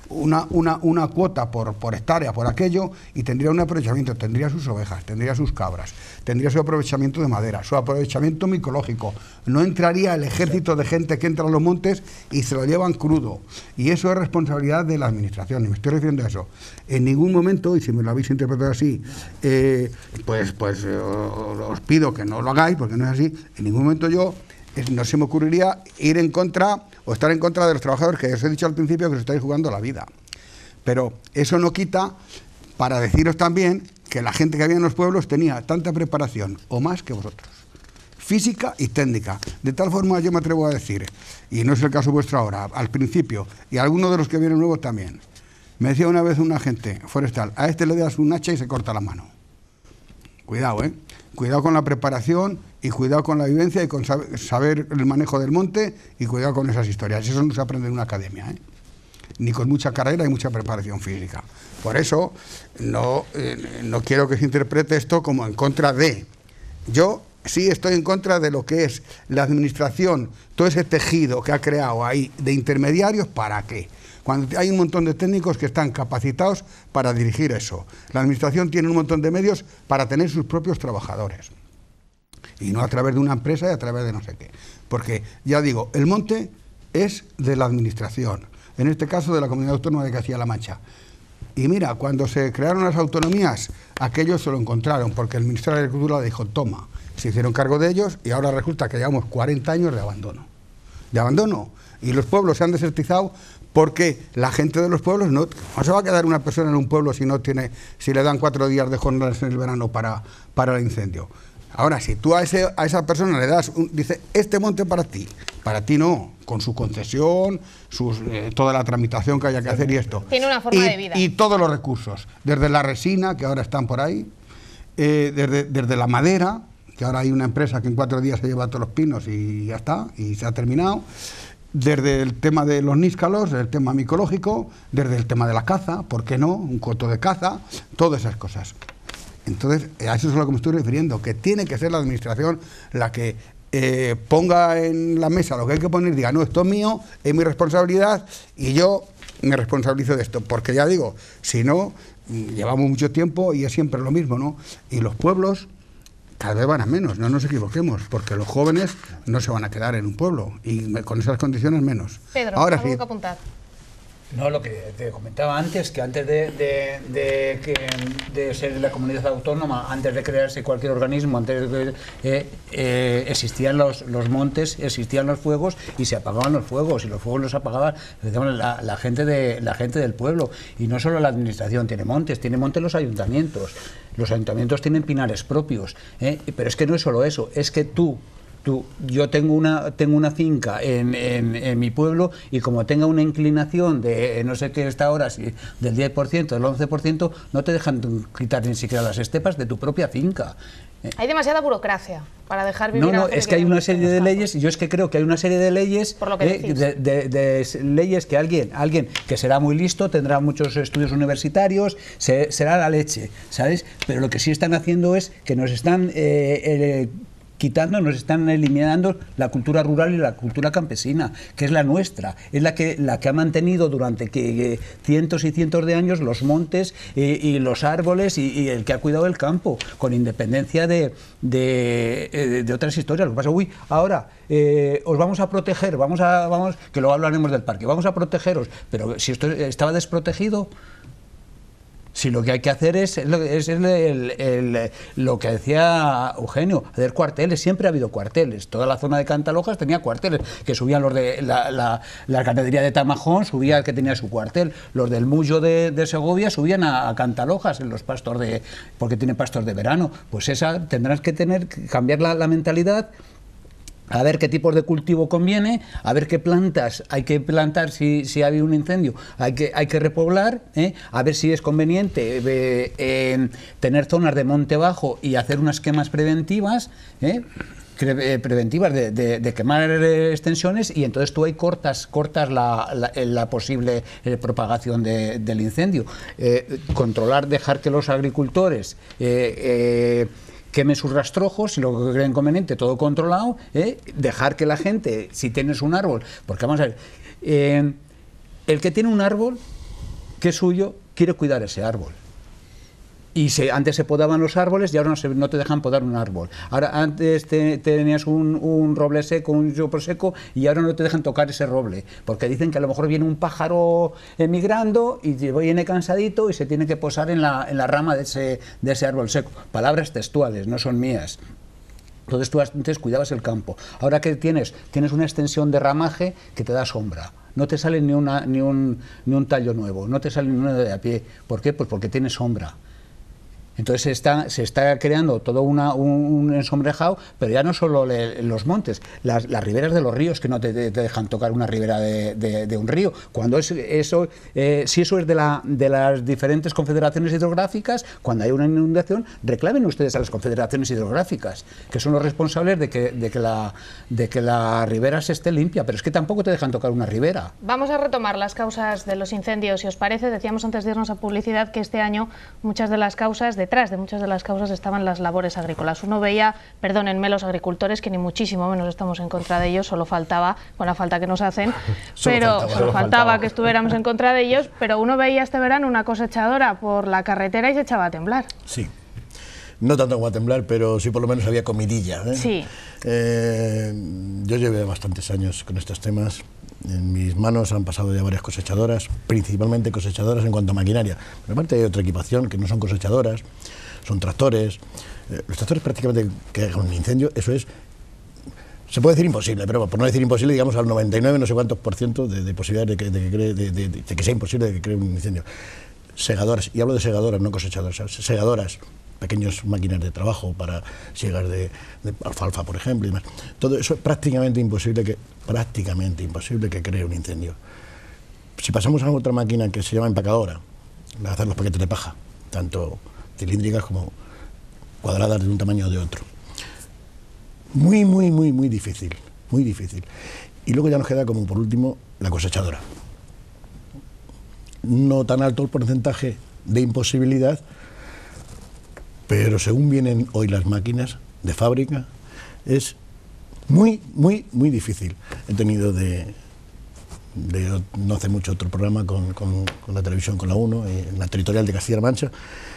una, una, una cuota por, por hectárea, por aquello, y tendría un aprovechamiento, tendría sus ovejas, tendría sus cabras, tendría su aprovechamiento de madera, su aprovechamiento micológico. No entraría el ejército de gente que entra a los montes y se lo llevan crudo. Y eso es responsabilidad de la administración, y me estoy refiriendo a eso. En ningún momento, y si me lo habéis interpretado así, eh, pues, pues eh, os pido que no lo hagáis, porque no es así. En ningún momento yo, es, no se me ocurriría ir en contra o estar en contra de los trabajadores, que os he dicho al principio que os estáis jugando la vida. Pero eso no quita para deciros también que la gente que había en los pueblos tenía tanta preparación, o más que vosotros, física y técnica. De tal forma yo me atrevo a decir, y no es el caso vuestro ahora, al principio, y a algunos de los que vienen nuevos también, me decía una vez un agente forestal, a este le das un hacha y se corta la mano. Cuidado, ¿eh? Cuidado con la preparación y cuidado con la vivencia y con saber el manejo del monte y cuidado con esas historias. Eso no se aprende en una academia, ¿eh? Ni con mucha carrera y mucha preparación física. Por eso no, eh, no quiero que se interprete esto como en contra de. Yo sí estoy en contra de lo que es la administración, todo ese tejido que ha creado ahí de intermediarios, ¿para qué? Cuando hay un montón de técnicos que están capacitados para dirigir eso. La administración tiene un montón de medios para tener sus propios trabajadores. Y no a través de una empresa y a través de no sé qué. Porque, ya digo, el monte es de la administración. En este caso de la Comunidad Autónoma de Castilla-La Mancha. Y mira, cuando se crearon las autonomías, aquellos se lo encontraron, porque el Ministerio de Agricultura dijo, toma, se hicieron cargo de ellos y ahora resulta que llevamos cuarenta años de abandono. De abandono. Y los pueblos se han desertizado porque la gente de los pueblos, no, no se va a quedar una persona en un pueblo si no tiene, si le dan cuatro días de jornadas en el verano para, para el incendio. Ahora, si tú a, ese, a esa persona le das, un, dice, este monte para ti, para ti no, con su concesión, sus, eh, toda la tramitación que haya que hacer y esto. Tiene una forma y, de vida. Y todos los recursos, desde la resina, que ahora están por ahí, eh, desde, desde la madera, que ahora hay una empresa que en cuatro días se lleva todos los pinos y ya está, y se ha terminado, desde el tema de los níscalos, el tema micológico, desde el tema de la caza, ¿por qué no? Un coto de caza, todas esas cosas. Entonces, a eso es a lo que me estoy refiriendo, que tiene que ser la administración la que eh, ponga en la mesa lo que hay que poner, diga, no, esto es mío, es mi responsabilidad y yo me responsabilizo de esto, porque ya digo, si no, llevamos mucho tiempo y es siempre lo mismo, ¿no? Y los pueblos cada vez van a menos, no nos equivoquemos, porque los jóvenes no se van a quedar en un pueblo y con esas condiciones menos. Pedro, ahora ¿algo sí. que apuntar? No, lo que te comentaba antes, que antes de, de, de, que, de ser la comunidad autónoma, antes de crearse cualquier organismo, antes de eh, eh, existían los, los montes, existían los fuegos y se apagaban los fuegos, y los fuegos los apagaban la, la, gente, de, la gente del pueblo. Y no solo la administración tiene montes, tiene montes los ayuntamientos. Los ayuntamientos tienen pinares propios, ¿eh? Pero es que no es solo eso, es que tú... Tú, yo tengo una, tengo una finca en, en, en mi pueblo y como tenga una inclinación de no sé qué está ahora, si del diez por ciento, del once por ciento, no te dejan quitar ni siquiera las estepas de tu propia finca. Hay demasiada burocracia para dejar vivir. No, no, a la es que hay una serie de leyes, y yo es que creo que hay una serie de leyes, Por lo que eh, de, de, de leyes que alguien, alguien que será muy listo, tendrá muchos estudios universitarios, se, será la leche, ¿sabes? Pero lo que sí están haciendo es que nos están... Eh, eh, quitando, nos están eliminando la cultura rural y la cultura campesina, que es la nuestra, es la que, la que ha mantenido durante que, eh, cientos y cientos de años los montes eh, y los árboles y, y el que ha cuidado el campo, con independencia de, de, de, de otras historias. Lo que pasa, uy, ahora eh, os vamos a proteger, vamos a, vamos, que luego hablaremos del parque, vamos a protegeros, pero si esto estaba desprotegido... Si lo que hay que hacer es, es el, el, el, lo que decía Eugenio, hacer cuarteles. Siempre ha habido cuarteles. Toda la zona de Cantalojas tenía cuarteles, que subían los de la, la, la ganadería de Tamajón, subía el que tenía su cuartel. Los del Mullo de, de Segovia subían a, a Cantalojas, en los pastos de, porque tienen pastos de verano. Pues esa tendrás que tener, cambiar la, la mentalidad, a ver qué tipos de cultivo conviene, a ver qué plantas hay que plantar si, si ha habido un incendio, hay que, hay que repoblar, ¿eh? A ver si es conveniente eh, eh, tener zonas de monte bajo y hacer unas quemas preventivas, ¿eh? preventivas de, de, de quemar extensiones, y entonces tú ahí cortas, cortas la, la, la posible eh, propagación de, del incendio. Eh, controlar, dejar que los agricultores... Eh, eh, quemen sus rastrojos, si lo que creen conveniente, todo controlado, ¿eh? Dejar que la gente, si tienes un árbol, porque vamos a ver, eh, el que tiene un árbol que es suyo, quiere cuidar ese árbol. Y se, antes se podaban los árboles y ahora no, se, no te dejan podar un árbol. Ahora antes te, tenías un, un roble seco, un yopo seco, y ahora no te dejan tocar ese roble, porque dicen que a lo mejor viene un pájaro emigrando y viene cansadito y se tiene que posar en la, en la rama de ese, de ese árbol seco. Palabras textuales, no son mías. Entonces tú antes cuidabas el campo. Ahora que tienes, tienes una extensión de ramaje que te da sombra. No te sale ni, una, ni, un, ni un tallo nuevo, no te sale ni uno de a pie. ¿Por qué? Pues porque tiene sombra. Entonces se está, se está creando todo una, un, un ensombrejado, pero ya no solo le, los montes, las, las riberas de los ríos, que no te, te, te dejan tocar una ribera de, de, de un río. Cuando es, eso, eh, si eso es de, la, de las diferentes confederaciones hidrográficas, cuando hay una inundación, reclamen ustedes a las confederaciones hidrográficas, que son los responsables de que, de que, la, de que la ribera se esté limpia, pero es que tampoco te dejan tocar una ribera. Vamos a retomar las causas de los incendios, si os parece. Decíamos antes de irnos a publicidad que este año muchas de las causas de Detrás de muchas de las causas estaban las labores agrícolas. Uno veía, perdónenme los agricultores, que ni muchísimo menos estamos en contra de ellos, solo faltaba, con la falta que nos hacen, solo pero faltaba, solo solo faltaba, faltaba que estuviéramos en contra de ellos, pero uno veía este verano una cosechadora por la carretera y se echaba a temblar. Sí. No tanto como a temblar, pero sí por lo menos había comidilla, ¿eh? Sí. Eh, yo llevé bastantes años con estos temas. En mis manos han pasado ya varias cosechadoras, principalmente cosechadoras en cuanto a maquinaria. Pero aparte hay otra equipación que no son cosechadoras, son tractores. Eh, los tractores prácticamente que hagan un incendio, eso es, se puede decir imposible, pero por no decir imposible, digamos al noventa y nueve no sé cuántos por ciento de, de posibilidades de que, de, que cree, de, de, de que sea imposible de que cree un incendio. Segadoras, y hablo de segadoras, no cosechadoras, segadoras, pequeños máquinas de trabajo para siegar de, de alfalfa, por ejemplo, y demás. Todo eso es prácticamente imposible que, prácticamente imposible que cree un incendio. Si pasamos a otra máquina que se llama empacadora, la de hacer los paquetes de paja, tanto cilíndricas como cuadradas de un tamaño o de otro. Muy, muy, muy, muy difícil, muy difícil. Y luego ya nos queda como por último la cosechadora. No tan alto el porcentaje de imposibilidad, pero según vienen hoy las máquinas de fábrica, es muy, muy, muy difícil. He tenido de, de no hace mucho otro programa con, con, con la televisión, con la uno, en la territorial de Castilla-La Mancha,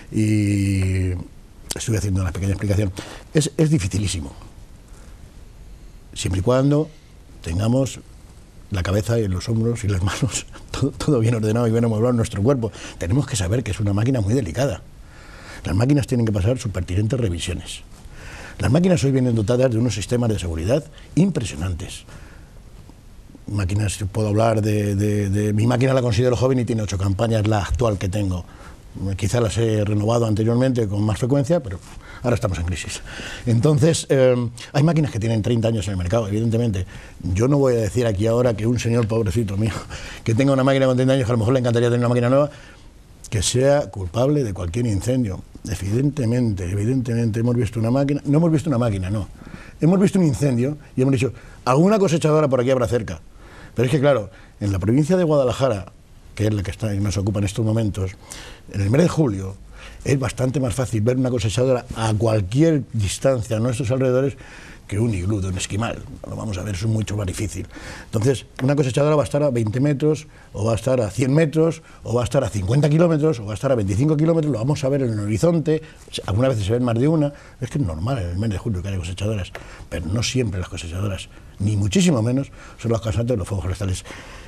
y estuve haciendo una pequeña explicación. Es, es dificilísimo, siempre y cuando tengamos la cabeza y los hombros y las manos, todo, todo bien ordenado y bien amueblado en nuestro cuerpo. Tenemos que saber que es una máquina muy delicada. Las máquinas tienen que pasar sus pertinentes revisiones. Las máquinas hoy vienen dotadas de unos sistemas de seguridad impresionantes. Máquinas, puedo hablar de, de, de... Mi máquina la considero joven y tiene ocho campañas, la actual que tengo. Quizá las he renovado anteriormente con más frecuencia, pero ahora estamos en crisis. Entonces, eh, hay máquinas que tienen treinta años en el mercado, evidentemente. Yo no voy a decir aquí ahora que un señor pobrecito mío, que tenga una máquina con treinta años, que a lo mejor le encantaría tener una máquina nueva, que sea culpable de cualquier incendio. Evidentemente, evidentemente hemos visto una máquina, no hemos visto una máquina, no. Hemos visto un incendio y hemos dicho, alguna cosechadora por aquí habrá cerca. Pero es que claro, en la provincia de Guadalajara, que es la que está y nos ocupa en estos momentos, en el mes de julio, es bastante más fácil ver una cosechadora a cualquier distancia a nuestros alrededores que un iglú de un esquimal. Lo vamos a ver, es mucho más difícil. Entonces, una cosechadora va a estar a veinte metros, o va a estar a cien metros, o va a estar a cincuenta kilómetros, o va a estar a veinticinco kilómetros, lo vamos a ver en el horizonte, algunas veces se ven más de una. Es que es normal en el mes de julio que haya cosechadoras, pero no siempre las cosechadoras, ni muchísimo menos, son las causantes de los fuegos forestales.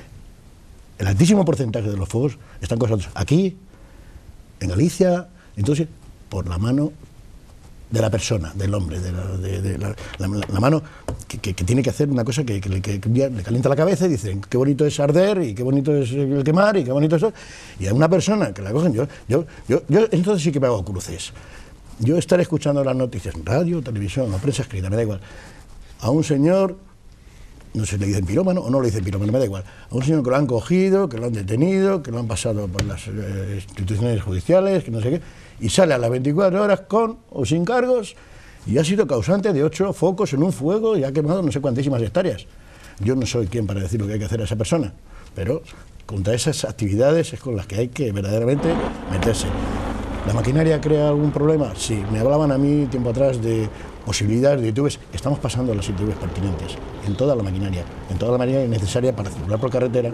El altísimo porcentaje de los fuegos están causados aquí, en Galicia, entonces, por la mano de la persona, del hombre, de la, de, de la, la, la mano que, que, que tiene que hacer una cosa que, que, que, que le calienta la cabeza y dicen qué bonito es arder y qué bonito es el quemar y qué bonito es eso. Y a una persona que la cogen, yo, yo, yo, yo entonces sí que me hago cruces. Yo estar escuchando las noticias en radio, televisión o prensa escrita, me da igual. A un señor, no sé si le dicen pirómano o no le dicen pirómano, me da igual. A un señor que lo han cogido, que lo han detenido, que lo han pasado por las eh, instituciones judiciales, que no sé qué, y sale a las veinticuatro horas con o sin cargos y ha sido causante de ocho focos en un fuego y ha quemado no sé cuantísimas hectáreas. Yo no soy quien para decir lo que hay que hacer a esa persona, pero contra esas actividades es con las que hay que verdaderamente meterse. ¿La maquinaria crea algún problema? Sí, me hablaban a mí tiempo atrás de posibilidades de I T Vs. Estamos pasando las I T Vs pertinentes en toda la maquinaria, en toda la maquinaria necesaria para circular por carretera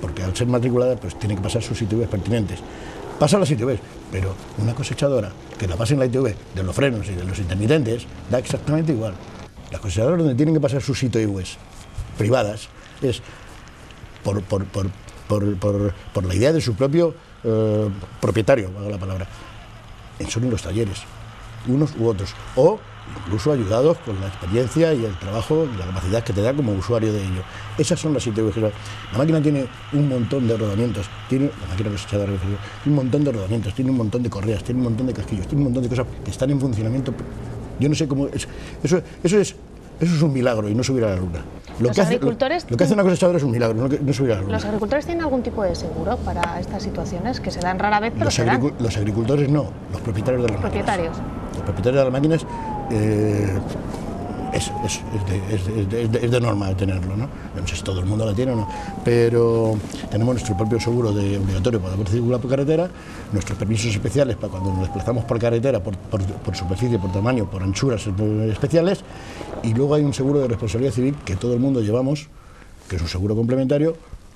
porque al ser matriculada pues tiene que pasar sus I T Vs pertinentes. Pasa las I T Vs, pero una cosechadora que la pase en la I T V de los frenos y de los intermitentes da exactamente igual. Las cosechadoras donde tienen que pasar sus I T Vs privadas es por, por, por, por, por, por la idea de su propio eh, propietario, valga la palabra. Son en los talleres, unos u otros, o incluso ayudados con la experiencia y el trabajo y la capacidad que te da como usuario de ello. Esas son las I T Vs. La máquina tiene un montón de rodamientos, tiene, la máquina cosechadora, tiene un montón de rodamientos, tiene un montón de correas, tiene un montón de casquillos, tiene un montón de cosas que están en funcionamiento. Yo no sé cómo... Es, eso, eso, es, eso es un milagro y no subir a la luna. Lo Los que, hace, agricultores lo, lo que hace una cosechadora es un milagro, no, no subir a la luna. ¿Los agricultores tienen algún tipo de seguro para estas situaciones que se dan rara vez, pero Los, se dan? agricu los agricultores no, los propietarios de las Propietarios. máquinas. Los propietarios de las máquinas eh, es, es, es, de, es, de, es, de, es de norma tenerlo, ¿no? No sé si todo el mundo la tiene o no, pero tenemos nuestro propio seguro de obligatorio para poder circular por carretera, nuestros permisos especiales para cuando nos desplazamos por carretera, por, por, por superficie, por tamaño, por anchuras especiales, y luego hay un seguro de responsabilidad civil que todo el mundo llevamos, que es un seguro complementario,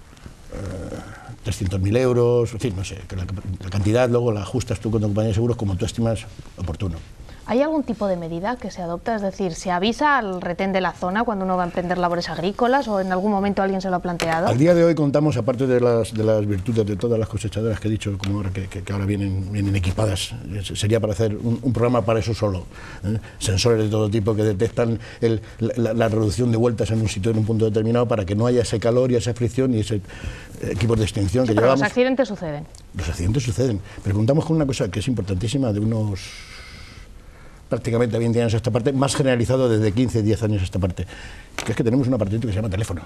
eh, trescientos mil euros, en fin, no sé, que la, la cantidad luego la ajustas tú con tu compañía de seguros como tú estimas oportuno. ¿Hay algún tipo de medida que se adopta? Es decir, ¿se avisa al retén de la zona cuando uno va a emprender labores agrícolas o en algún momento alguien se lo ha planteado? Al día de hoy contamos, aparte de las, de las virtudes de todas las cosechadoras que he dicho, como ahora que, que, que ahora vienen, vienen equipadas, sería para hacer un, un programa para eso solo, ¿eh? Sensores de todo tipo que detectan el, la, la reducción de vueltas en un sitio en un punto determinado para que no haya ese calor y esa fricción y ese equipo de extinción Sí, que pero llevamos. los accidentes suceden. Los accidentes suceden, pero contamos con una cosa que es importantísima de unos... prácticamente veinte años a esta parte, más generalizado desde quince, diez años a esta parte, que es que tenemos un aparatito que se llama teléfono.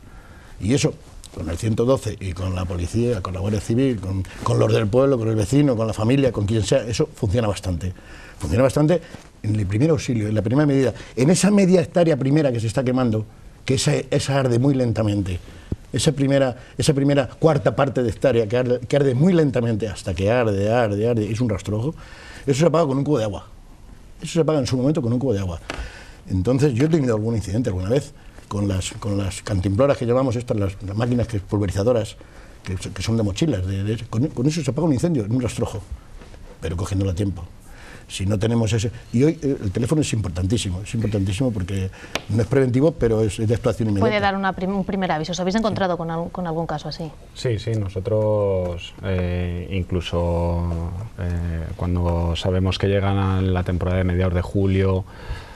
Y eso, con el ciento doce y con la policía, con la Guardia Civil, con, con los del pueblo, con el vecino, con la familia, con quien sea, eso funciona bastante. Funciona bastante en el primer auxilio, en la primera medida. En esa media hectárea primera que se está quemando, que esa, esa arde muy lentamente, esa primera, esa primera cuarta parte de hectárea que arde, que arde muy lentamente hasta que arde, arde, arde, es un rastrojo, eso se apaga con un cubo de agua. Eso se apaga en su momento con un cubo de agua. Entonces, yo he tenido algún incidente alguna vez con las, con las cantimploras que llamamos estas, las, las máquinas que, pulverizadoras, que, que son de mochilas. De, de, con, con eso se apaga un incendio en un rastrojo, pero cogiéndolo a tiempo. Si no tenemos ese... Y hoy eh, el teléfono es importantísimo, es importantísimo porque no es preventivo, pero es, es de actuación inmediata. Puede dar una prim un primer aviso. ¿Os habéis encontrado sí. con, al con algún caso así? Sí, sí, nosotros eh, incluso eh, cuando sabemos que llegan a la temporada de mediados de julio,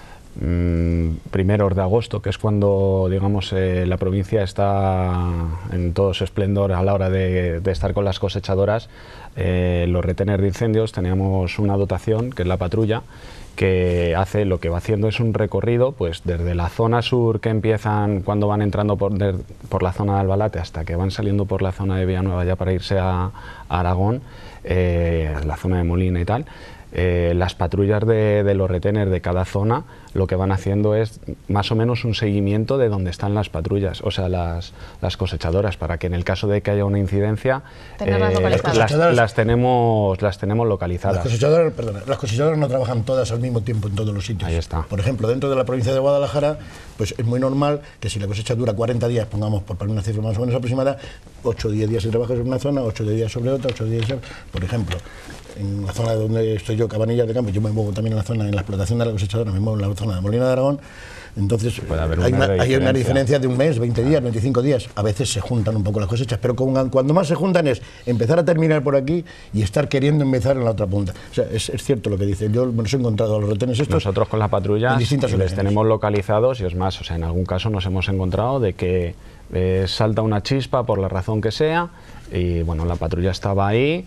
mmm, primeros de agosto, que es cuando, digamos, eh, la provincia está en todo su esplendor a la hora de, de estar con las cosechadoras, eh, los retenes de incendios, teníamos una dotación, que es la patrulla, que hace, lo que va haciendo es un recorrido, pues desde la zona sur que empiezan cuando van entrando por, de, por la zona de Albalate hasta que van saliendo por la zona de Villanueva ya para irse a, a Aragón, eh, la zona de Molina y tal. Eh, las patrullas de, de los retenes de cada zona lo que van haciendo es más o menos un seguimiento de dónde están las patrullas, o sea, las, las cosechadoras, para que en el caso de que haya una incidencia eh, las, las, tenemos, las tenemos localizadas. Las cosechadoras, perdona, las cosechadoras no trabajan todas al mismo tiempo en todos los sitios. Ahí está. Por ejemplo, dentro de la provincia de Guadalajara, pues es muy normal que si la cosecha dura cuarenta días, pongamos por poner una cifra más o menos aproximada, ocho o diez días se trabaja sobre una zona, ocho días sobre otra, ocho días sobre... Por ejemplo, en la zona donde estoy yo, Cabanillas de Campo, yo me muevo también en la zona, en la explotación de la cosechadora, me muevo en la zona de Molina de Aragón, entonces hay una, hay una diferencia de un mes, veinte días, veinticinco días, a veces se juntan un poco las cosechas, pero con, cuando más se juntan es empezar a terminar por aquí y estar queriendo empezar en la otra punta. O sea, es, es cierto lo que dice, yo me los he encontrado a los retenes estos. Nosotros con la patrulla les tenemos localizados y es más, o sea, en algún caso nos hemos encontrado de que eh, salta una chispa por la razón que sea y bueno, la patrulla estaba ahí.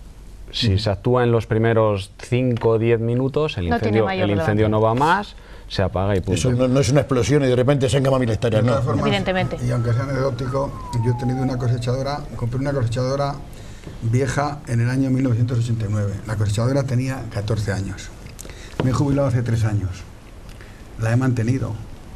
Si se actúa en los primeros cinco o diez minutos, el incendio, no, el incendio no va más, se apaga y punto. Eso no, no es una explosión y de repente se encama mil hectáreas, no. Formas, evidentemente. Y aunque sea anecdótico, yo he tenido una cosechadora, compré una cosechadora vieja en el año mil novecientos ochenta y nueve. La cosechadora tenía catorce años. Me he jubilado hace tres años. La he mantenido.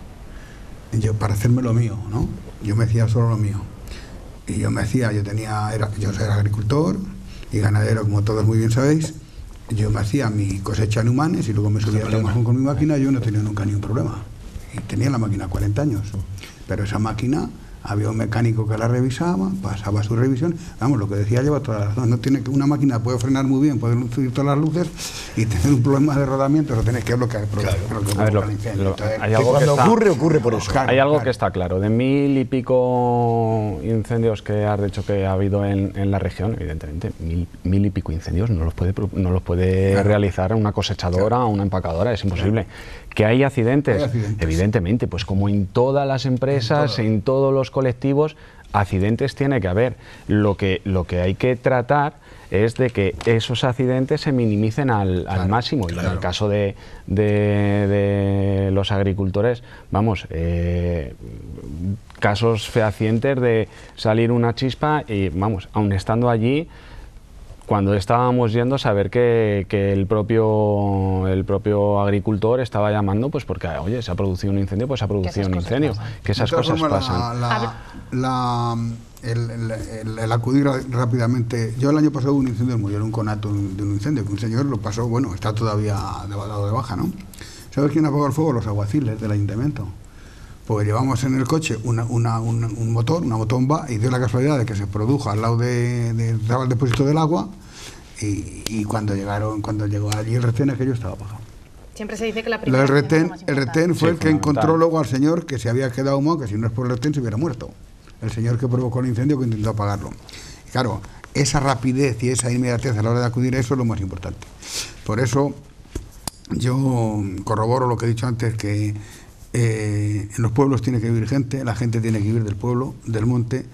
Yo, para hacerme lo mío, ¿no? Yo me hacía solo lo mío. Y yo me hacía, yo tenía, era, yo era agricultor y ganadero, como todos muy bien sabéis. Yo me hacía mi cosecha en Humanes y luego me subía a Tomajón con mi máquina. Yo no tenía nunca ni un problema. Y tenía la máquina cuarenta años. Pero esa máquina había un mecánico que la revisaba, pasaba su revisión, vamos, lo que decía lleva toda la razón, no tiene que, una máquina puede frenar muy bien, puede subir todas las luces y tener un problema de rodamiento, lo tienes que bloquear, Claro. bloquear, A ver, lo- el incendio. lo- Entonces, hay Que algo que cuando está- ocurre, ocurre por eso. Claro, Hay algo claro. que está claro, de mil y pico incendios que has dicho que ha habido en, en la región, evidentemente, mil, mil y pico incendios no los puede, pro- no los puede Claro. realizar una cosechadora o una empacadora, es imposible. ¿Que hay accidentes? Hay accidentes. Evidentemente, pues como en todas las empresas, en, todos los colectivos, accidentes tiene que haber. Lo que, lo que hay que tratar es de que esos accidentes se minimicen al, al Claro, máximo. Y en claro. el caso de, de, de los agricultores, vamos, eh, casos fehacientes de salir una chispa y, vamos, aun estando allí, cuando estábamos yendo, saber que, que el propio el propio agricultor estaba llamando, pues porque, oye, se ha producido un incendio, pues se ha producido esas un cosas incendio, pasan. que esas De todas cosas formas, pasan. La, la- la- el, el- el- el acudir ra- rápidamente. Yo el año pasado hubo un incendio, murió en un conato de un incendio, que un señor lo pasó, bueno, está todavía de, dado de baja, ¿no? ¿Sabes quién apagó el fuego? Los alguaciles del ayuntamiento. Porque llevamos en el coche una, una- un, un motor, una motomba, y dio la casualidad de que se produjo al lado de, de- estaba el depósito del agua, y, y cuando llegaron, cuando llegó allí el retén, aquello estaba apagado. Siempre se dice que la Lo primera del acción es retén, la más el importante. retén fue Sí, el que fundamental. encontró luego al señor que se había quedado humo, que si no es por el retén se hubiera muerto. El señor que provocó el incendio, que intentó apagarlo. Y claro, esa rapidez y esa inmediatez a la hora de acudir a eso es lo más importante. Por eso yo corroboro lo que he dicho antes, que eh, en los pueblos tiene que vivir gente, la gente tiene que vivir del pueblo, del monte,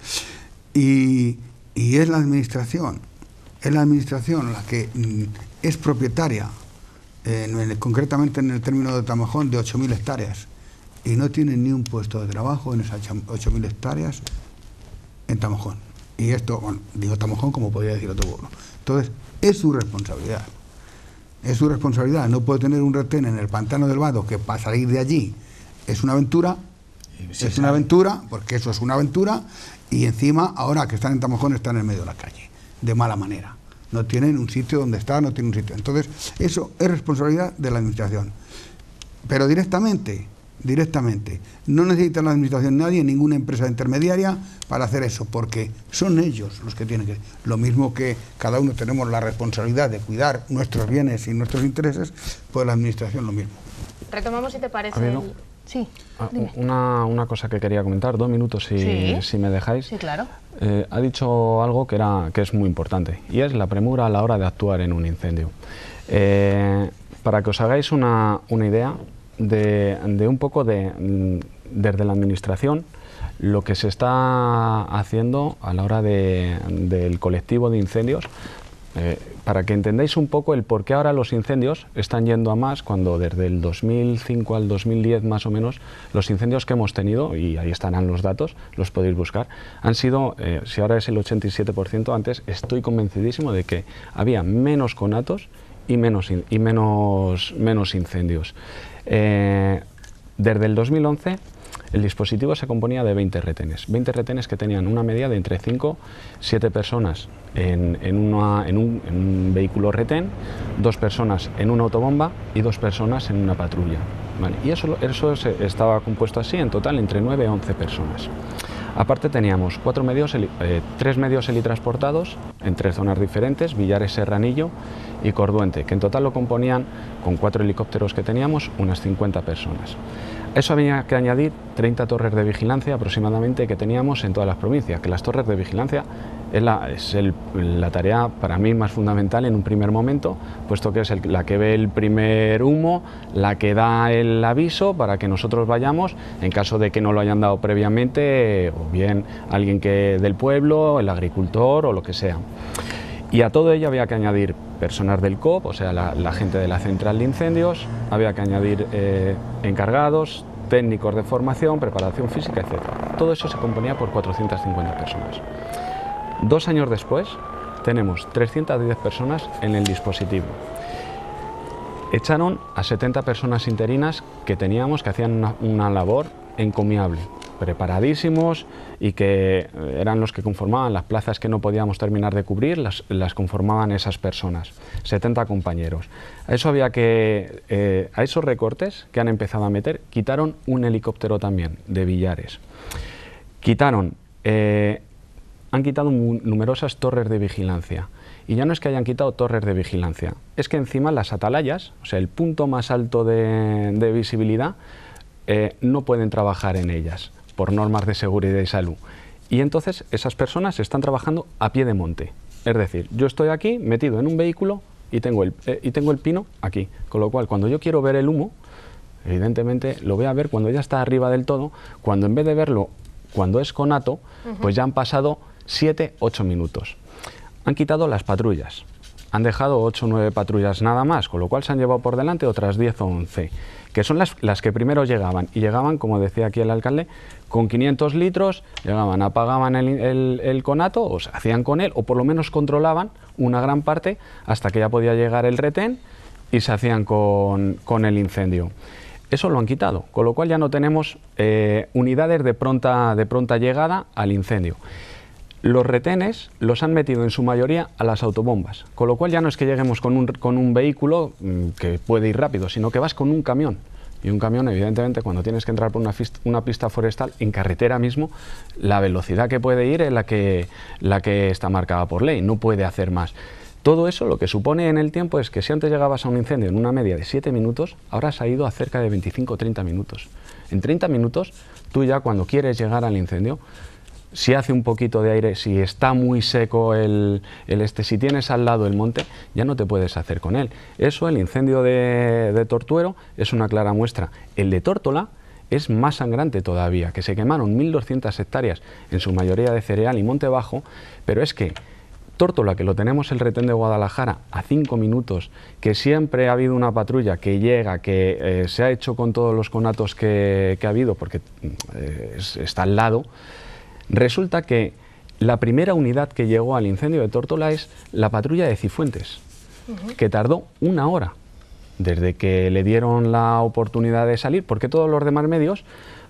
y, y es la administración, es la administración la que mm, es propietaria, en el- concretamente en el término de Tamajón, de ocho mil hectáreas, y no tiene ni un puesto de trabajo en esas ocho mil hectáreas en Tamajón. Y esto, bueno, digo Tamajón como podría decir otro pueblo. Entonces, es su responsabilidad. Es su responsabilidad. No puede tener un retén en el pantano del Vado que para salir de allí es una aventura, Sí, es sí. una aventura, porque eso es una aventura, y encima, ahora que están en Tamajón, están en medio de la calle, de mala manera. No tienen un sitio donde estar, no tienen un sitio. Entonces, eso es responsabilidad de la administración. Pero directamente, directamente, no necesita la administración nadie, ninguna empresa intermediaria para hacer eso, porque son ellos los que tienen que... Lo mismo que cada uno tenemos la responsabilidad de cuidar nuestros bienes y nuestros intereses, pues la administración lo mismo. Retomamos, si te parece. A ver, ¿no? el- Sí, Ah, dime. una, una cosa que quería comentar, dos minutos si, Sí. si me dejáis. Sí, claro. Eh, ha dicho algo que, era, que es muy importante, y es la premura a la hora de actuar en un incendio. Eh, para que os hagáis una, una idea de, de un poco de, mm, desde la administración, lo que se está haciendo a la hora de- del colectivo de incendios, eh, para que entendáis un poco el por qué ahora los incendios están yendo a más, cuando desde el dos mil cinco al dos mil diez más o menos, los incendios que hemos tenido, y ahí estarán los datos, los podéis buscar, han sido, eh, si ahora es el ochenta y siete por ciento, antes estoy convencidísimo de que había menos conatos y menos, in- y menos, menos incendios. Eh, desde el dos mil once el dispositivo se componía de veinte retenes, veinte retenes que tenían una media de entre cinco y siete personas en, en, una- en un, en un vehículo retén, dos personas en una autobomba y dos personas en una patrulla. ¿Vale? Y eso, eso se- estaba compuesto así, en total entre nueve a once personas. Aparte teníamos cuatro medios, heli- eh, tres medios helitransportados en tres zonas diferentes, Villares, Serranillo y Corduente, que en total lo componían, con cuatro helicópteros que teníamos, unas cincuenta personas. A eso había que añadir treinta torres de vigilancia aproximadamente que teníamos en todas las provincias, que las torres de vigilancia es la, es el- la tarea para mí más fundamental en un primer momento, puesto que es el- la que ve el primer humo, la que da el aviso para que nosotros vayamos, en caso de que no lo hayan dado previamente, o bien alguien que del pueblo, el agricultor o lo que sea. Y a todo ello había que añadir personas del C O P, o sea, la, la gente de la central de incendios, había que añadir eh, encargados, técnicos de formación, preparación física, etcétera. Todo eso se componía por cuatrocientas cincuenta personas. Dos años después tenemos trescientas diez personas en el dispositivo. Echaron a setenta personas interinas que teníamos, que hacían una, una labor encomiable, preparadísimos, y que eran los que conformaban las plazas que no podíamos terminar de cubrir, las, las conformaban esas personas, setenta compañeros. A eso había que, eh, a esos recortes que han empezado a meter, quitaron un helicóptero también de Villares. Quitaron, eh, han quitado numerosas torres de vigilancia. Y ya no es que hayan quitado torres de vigilancia, es que encima las atalayas, o sea, el punto más alto de, de visibilidad, eh, no pueden trabajar en ellas por normas de seguridad y salud. Y entonces esas personas están trabajando a pie de monte. Es decir, yo estoy aquí metido en un vehículo y tengo el, eh, y tengo el pino aquí. Con lo cual, cuando yo quiero ver el humo, evidentemente lo voy a ver cuando ya está arriba del todo, cuando en vez de verlo cuando es conato, uh-huh. pues ya han pasado siete, ocho minutos. Han quitado las patrullas, han dejado ocho o nueve patrullas nada más, con lo cual se han llevado por delante otras diez o once, que son las, las que primero llegaban, y llegaban, como decía aquí el alcalde, con quinientos litros, llegaban, apagaban el, el, el conato, o se hacían con él, o por lo menos controlaban una gran parte, hasta que ya podía llegar el retén, y se hacían con, con el incendio. Eso lo han quitado, con lo cual ya no tenemos eh, unidades de pronta, de pronta llegada al incendio. Los retenes los han metido en su mayoría a las autobombas, con lo cual ya no es que lleguemos con un, con un vehículo mmm, que puede ir rápido, sino que vas con un camión. Y un camión, evidentemente, cuando tienes que entrar por una, una pista forestal, en carretera mismo, la velocidad que puede ir es la que, la que está marcada por ley, no puede hacer más. Todo eso lo que supone en el tiempo es que si antes llegabas a un incendio en una media de siete minutos, ahora se ha ido a cerca de veinticinco o treinta minutos. En treinta minutos, tú ya cuando quieres llegar al incendio, si hace un poquito de aire, si está muy seco el, el este, si tienes al lado el monte, ya no te puedes hacer con él. Eso, el incendio de, de Tortuero, es una clara muestra. El de Tórtola es más sangrante todavía, que se quemaron mil doscientas hectáreas, en su mayoría de cereal y monte bajo, pero es que Tórtola, que lo tenemos el retén de Guadalajara a cinco minutos, que siempre ha habido una patrulla que llega, que eh, se ha hecho con todos los conatos que, que ha habido, porque eh, es, está al lado. Resulta que la primera unidad que llegó al incendio de Tórtola es la patrulla de Cifuentes, uh-huh. que tardó una hora desde que le dieron la oportunidad de salir, porque todos los demás medios,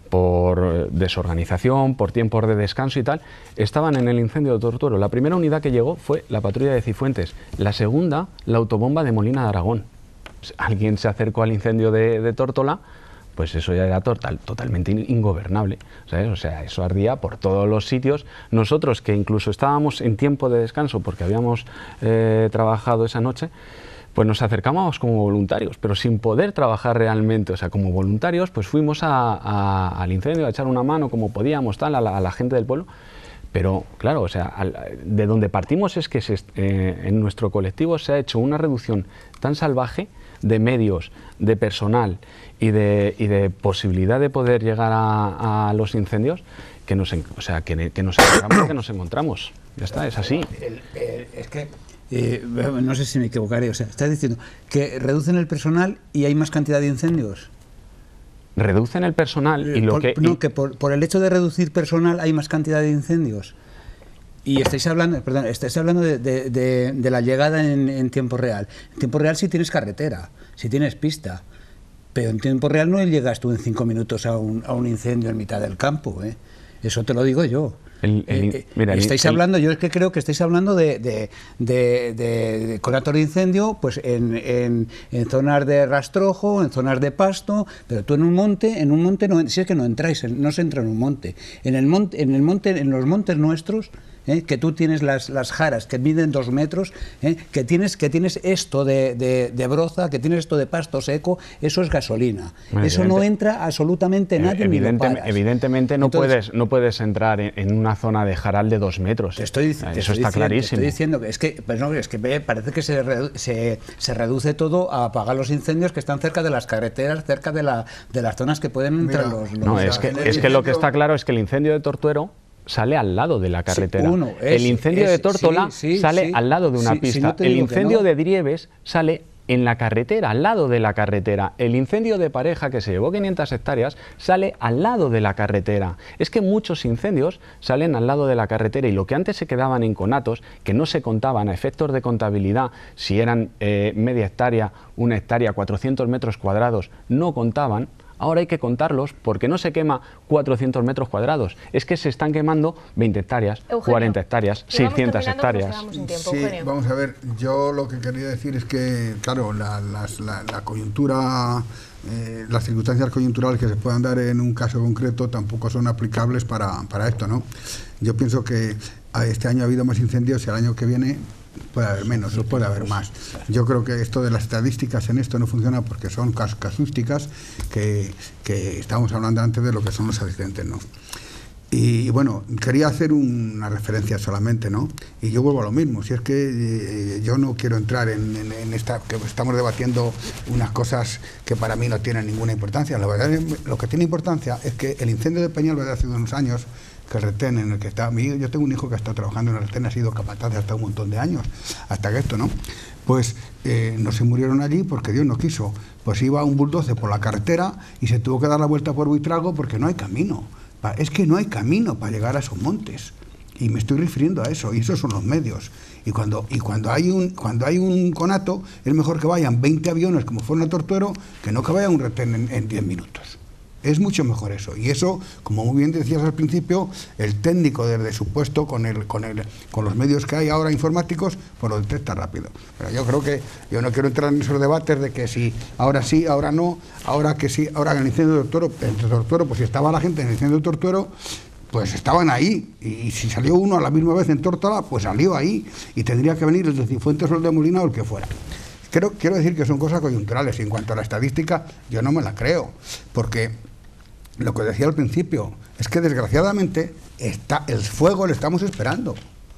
por desorganización, por tiempos de descanso y tal, estaban en el incendio de Tortuero. La primera unidad que llegó fue la patrulla de Cifuentes, la segunda, la autobomba de Molina de Aragón. Alguien se acercó al incendio de, de Tórtola, pues eso ya era total, totalmente ingobernable, ¿sabes? O sea, eso ardía por todos los sitios. Nosotros, que incluso estábamos en tiempo de descanso porque habíamos eh, trabajado esa noche, pues nos acercábamos como voluntarios, pero sin poder trabajar realmente. O sea, como voluntarios, pues fuimos a, a, al incendio a echar una mano como podíamos, tal, a la, a la gente del pueblo. Pero, claro, o sea, al, de donde partimos es que se, eh, en nuestro colectivo se ha hecho una reducción tan salvaje de medios, de personal y de, y de posibilidad de poder llegar a, a los incendios que nos, o sea, que, que nos encontramos, que nos encontramos. Ya está, es así. El, el, es que, eh, no sé si me equivocaré, o sea, estás diciendo que reducen el personal y hay más cantidad de incendios. Reducen el personal y lo por, que... No, y, que por, por el hecho de reducir personal hay más cantidad de incendios. Y estáis hablando, perdón, estáis hablando de, de, de, de la llegada en, en tiempo real. En tiempo real si tienes carretera, si tienes pista, pero en tiempo real no llegas tú en cinco minutos a un, a un incendio en mitad del campo, ¿eh? Eso te lo digo yo. El, el, eh, mira, estáis el, hablando, yo es que creo que estáis hablando de, de, de, de, de conatos de incendio, pues en, en, en zonas de rastrojo, en zonas de pasto, pero tú en un monte, en un monte no, si es que no entráis, no se entra en un monte. En el monte, en el monte, en los montes nuestros, ¿eh? que tú tienes las, las jaras que miden dos metros, ¿eh? que tienes que tienes esto de, de, de broza, que tienes esto de pasto seco, eso es gasolina. Bueno, eso no entra absolutamente nadie. Evidente, ni lo paras. Evidentemente no, Entonces, puedes, no puedes entrar en, en una zona de jaral de dos metros. Te estoy, te eso estoy está diciendo, clarísimo. Te estoy diciendo que es que, pues no, es que parece que se, redu se, se reduce todo a apagar los incendios que están cerca de las carreteras, cerca de, la, de las zonas que pueden entrar Mira, los, los... No, es que, es incendio... que lo que está claro es que el incendio de Tortuero sale al lado de la carretera. Sí, uno, es, el incendio es, de Tórtola sí, sí, sí, sale al lado de una sí, pista. Si no el incendio no. de Drieves sale en la carretera, al lado de la carretera. El incendio de Pareja, que se llevó quinientas hectáreas, sale al lado de la carretera. Es que muchos incendios salen al lado de la carretera y lo que antes se quedaban en conatos, que no se contaban a efectos de contabilidad, si eran eh, media hectárea, una hectárea, cuatrocientos metros cuadrados, no contaban. Ahora hay que contarlos porque no se quema cuatrocientos metros cuadrados, es que se están quemando veinte hectáreas, Eugenio, cuarenta hectáreas, seiscientas hectáreas. Tiempo, sí, vamos a ver, yo lo que quería decir es que, claro, la, la, la, la coyuntura eh, las circunstancias coyunturales que se puedan dar en un caso concreto tampoco son aplicables para, para esto, ¿no? Yo pienso que este año ha habido más incendios y el año que viene puede haber menos o puede haber más. Yo creo que esto de las estadísticas en esto no funciona porque son cas casuísticas que, que estábamos hablando antes de lo que son los accidentes, ¿no? Y bueno, quería hacer una referencia solamente, ¿no? Y yo vuelvo a lo mismo, si es que eh, yo no quiero entrar en, en, en esta, que estamos debatiendo unas cosas que para mí no tienen ninguna importancia. La verdad, lo que tiene importancia es que el incendio de Peñalba de hace unos años, que el retén en el que está, yo tengo un hijo que ha estado trabajando en el retén, ha sido capataz hasta un montón de años, hasta que esto, ¿no? Pues eh, no se murieron allí porque Dios no quiso. Pues iba un bulldozer por la carretera y se tuvo que dar la vuelta por Buitrago porque no hay camino. Es que no hay camino para llegar a esos montes. Y me estoy refiriendo a eso, y esos son los medios. Y cuando, y cuando, hay, un, cuando hay un conato, es mejor que vayan veinte aviones como fueron a Tortuero, que no que vaya un retén en, en diez minutos. Es mucho mejor eso. Y eso, como muy bien decías al principio, el técnico desde su puesto, con, el, con, el, con los medios que hay ahora informáticos, pues lo detecta rápido. Pero yo creo que yo no quiero entrar en esos debates de que si ahora sí, ahora no, ahora que sí, ahora en el incendio de Tortuero, entre Tortuero, pues si estaba la gente en el incendio de Tortuero, pues estaban ahí. Y si salió uno a la misma vez en Tórtola, pues salió ahí. Y tendría que venir el de Cifuentes o el de Molina o el que fuera. Quiero, quiero decir que son cosas coyunturales. Y en cuanto a la estadística, yo no me la creo. Porque lo que decía al principio es que desgraciadamente está, el fuego lo estamos esperando.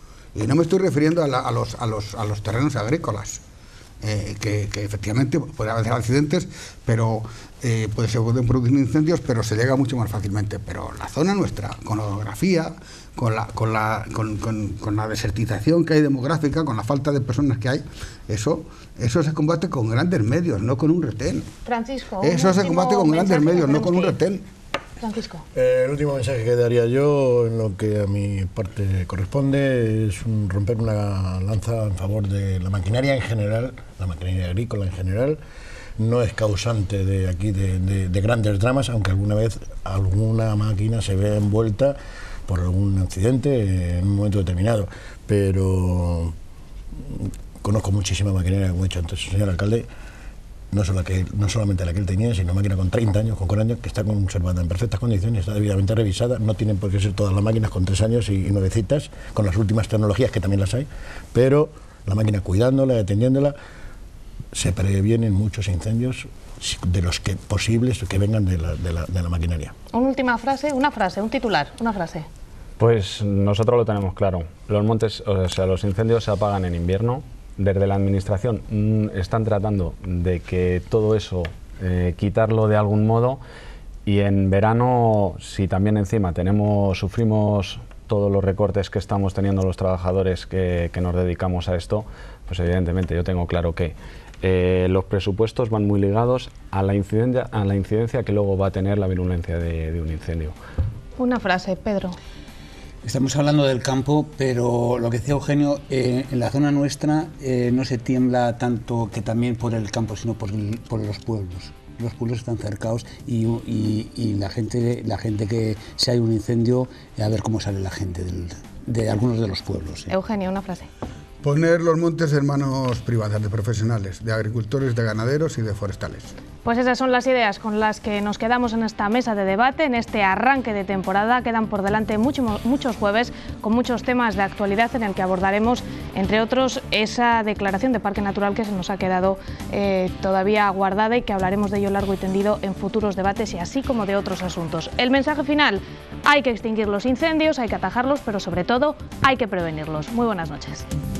Y no me estoy refiriendo a, la, a, los, a, los, a los terrenos agrícolas, eh, que, que efectivamente puede haber accidentes, pero eh, pues se pueden producir incendios, pero se llega mucho más fácilmente. Pero la zona nuestra, con la orografía, con la, con, la, con, con, con la desertización que hay demográfica, con la falta de personas que hay, eso, eso se combate con grandes medios, no con un retén. Francisco, eso se combate con grandes medios, no con un retén. Francisco. Eh, el último mensaje que daría yo, en lo que a mi parte corresponde, es un, romper una lanza en favor de la maquinaria en general, la maquinaria agrícola en general. No es causante de aquí de, de, de grandes dramas, aunque alguna vez alguna máquina se vea envuelta por algún accidente en un momento determinado. Pero conozco muchísima maquinaria, como he dicho antes, señor alcalde. No, solo que, no solamente la que él tenía, sino máquina con treinta años, con cuarenta años, que está conservada en perfectas condiciones, está debidamente revisada. No tienen por qué ser todas las máquinas con tres años y, y nuevecitas, con las últimas tecnologías, que también las hay, pero la máquina cuidándola, atendiéndola, se previenen muchos incendios de los que posibles que vengan de la, de la, de la maquinaria. Una última frase, una frase, un titular, una frase. Pues nosotros lo tenemos claro. Los montes, o sea, los incendios se apagan en invierno. Desde la administración mmm, están tratando de que todo eso, eh, quitarlo de algún modo, y en verano, si también encima tenemos, sufrimos todos los recortes que estamos teniendo los trabajadores que, que nos dedicamos a esto, pues evidentemente yo tengo claro que eh, los presupuestos van muy ligados a la incidencia, a la incidencia que luego va a tener la virulencia de, de un incendio. Una frase, Pedro. Estamos hablando del campo, pero lo que decía Eugenio, eh, en la zona nuestra eh, no se tiembla tanto que también por el campo, sino por, el, por los pueblos. Los pueblos están cercados y, y, y la gente, la gente que si hay un incendio, a ver cómo sale la gente del, de algunos de los pueblos. ¿eh? Eugenio, una frase. Poner los montes en manos privadas, de profesionales, de agricultores, de ganaderos y de forestales. Pues esas son las ideas con las que nos quedamos en esta mesa de debate, en este arranque de temporada. Quedan por delante mucho, muchos jueves con muchos temas de actualidad en el que abordaremos, entre otros, esa declaración de Parque Natural que se nos ha quedado eh, todavía guardada y que hablaremos de ello largo y tendido en futuros debates, y así como de otros asuntos. El mensaje final: hay que extinguir los incendios, hay que atajarlos, pero sobre todo hay que prevenirlos. Muy buenas noches.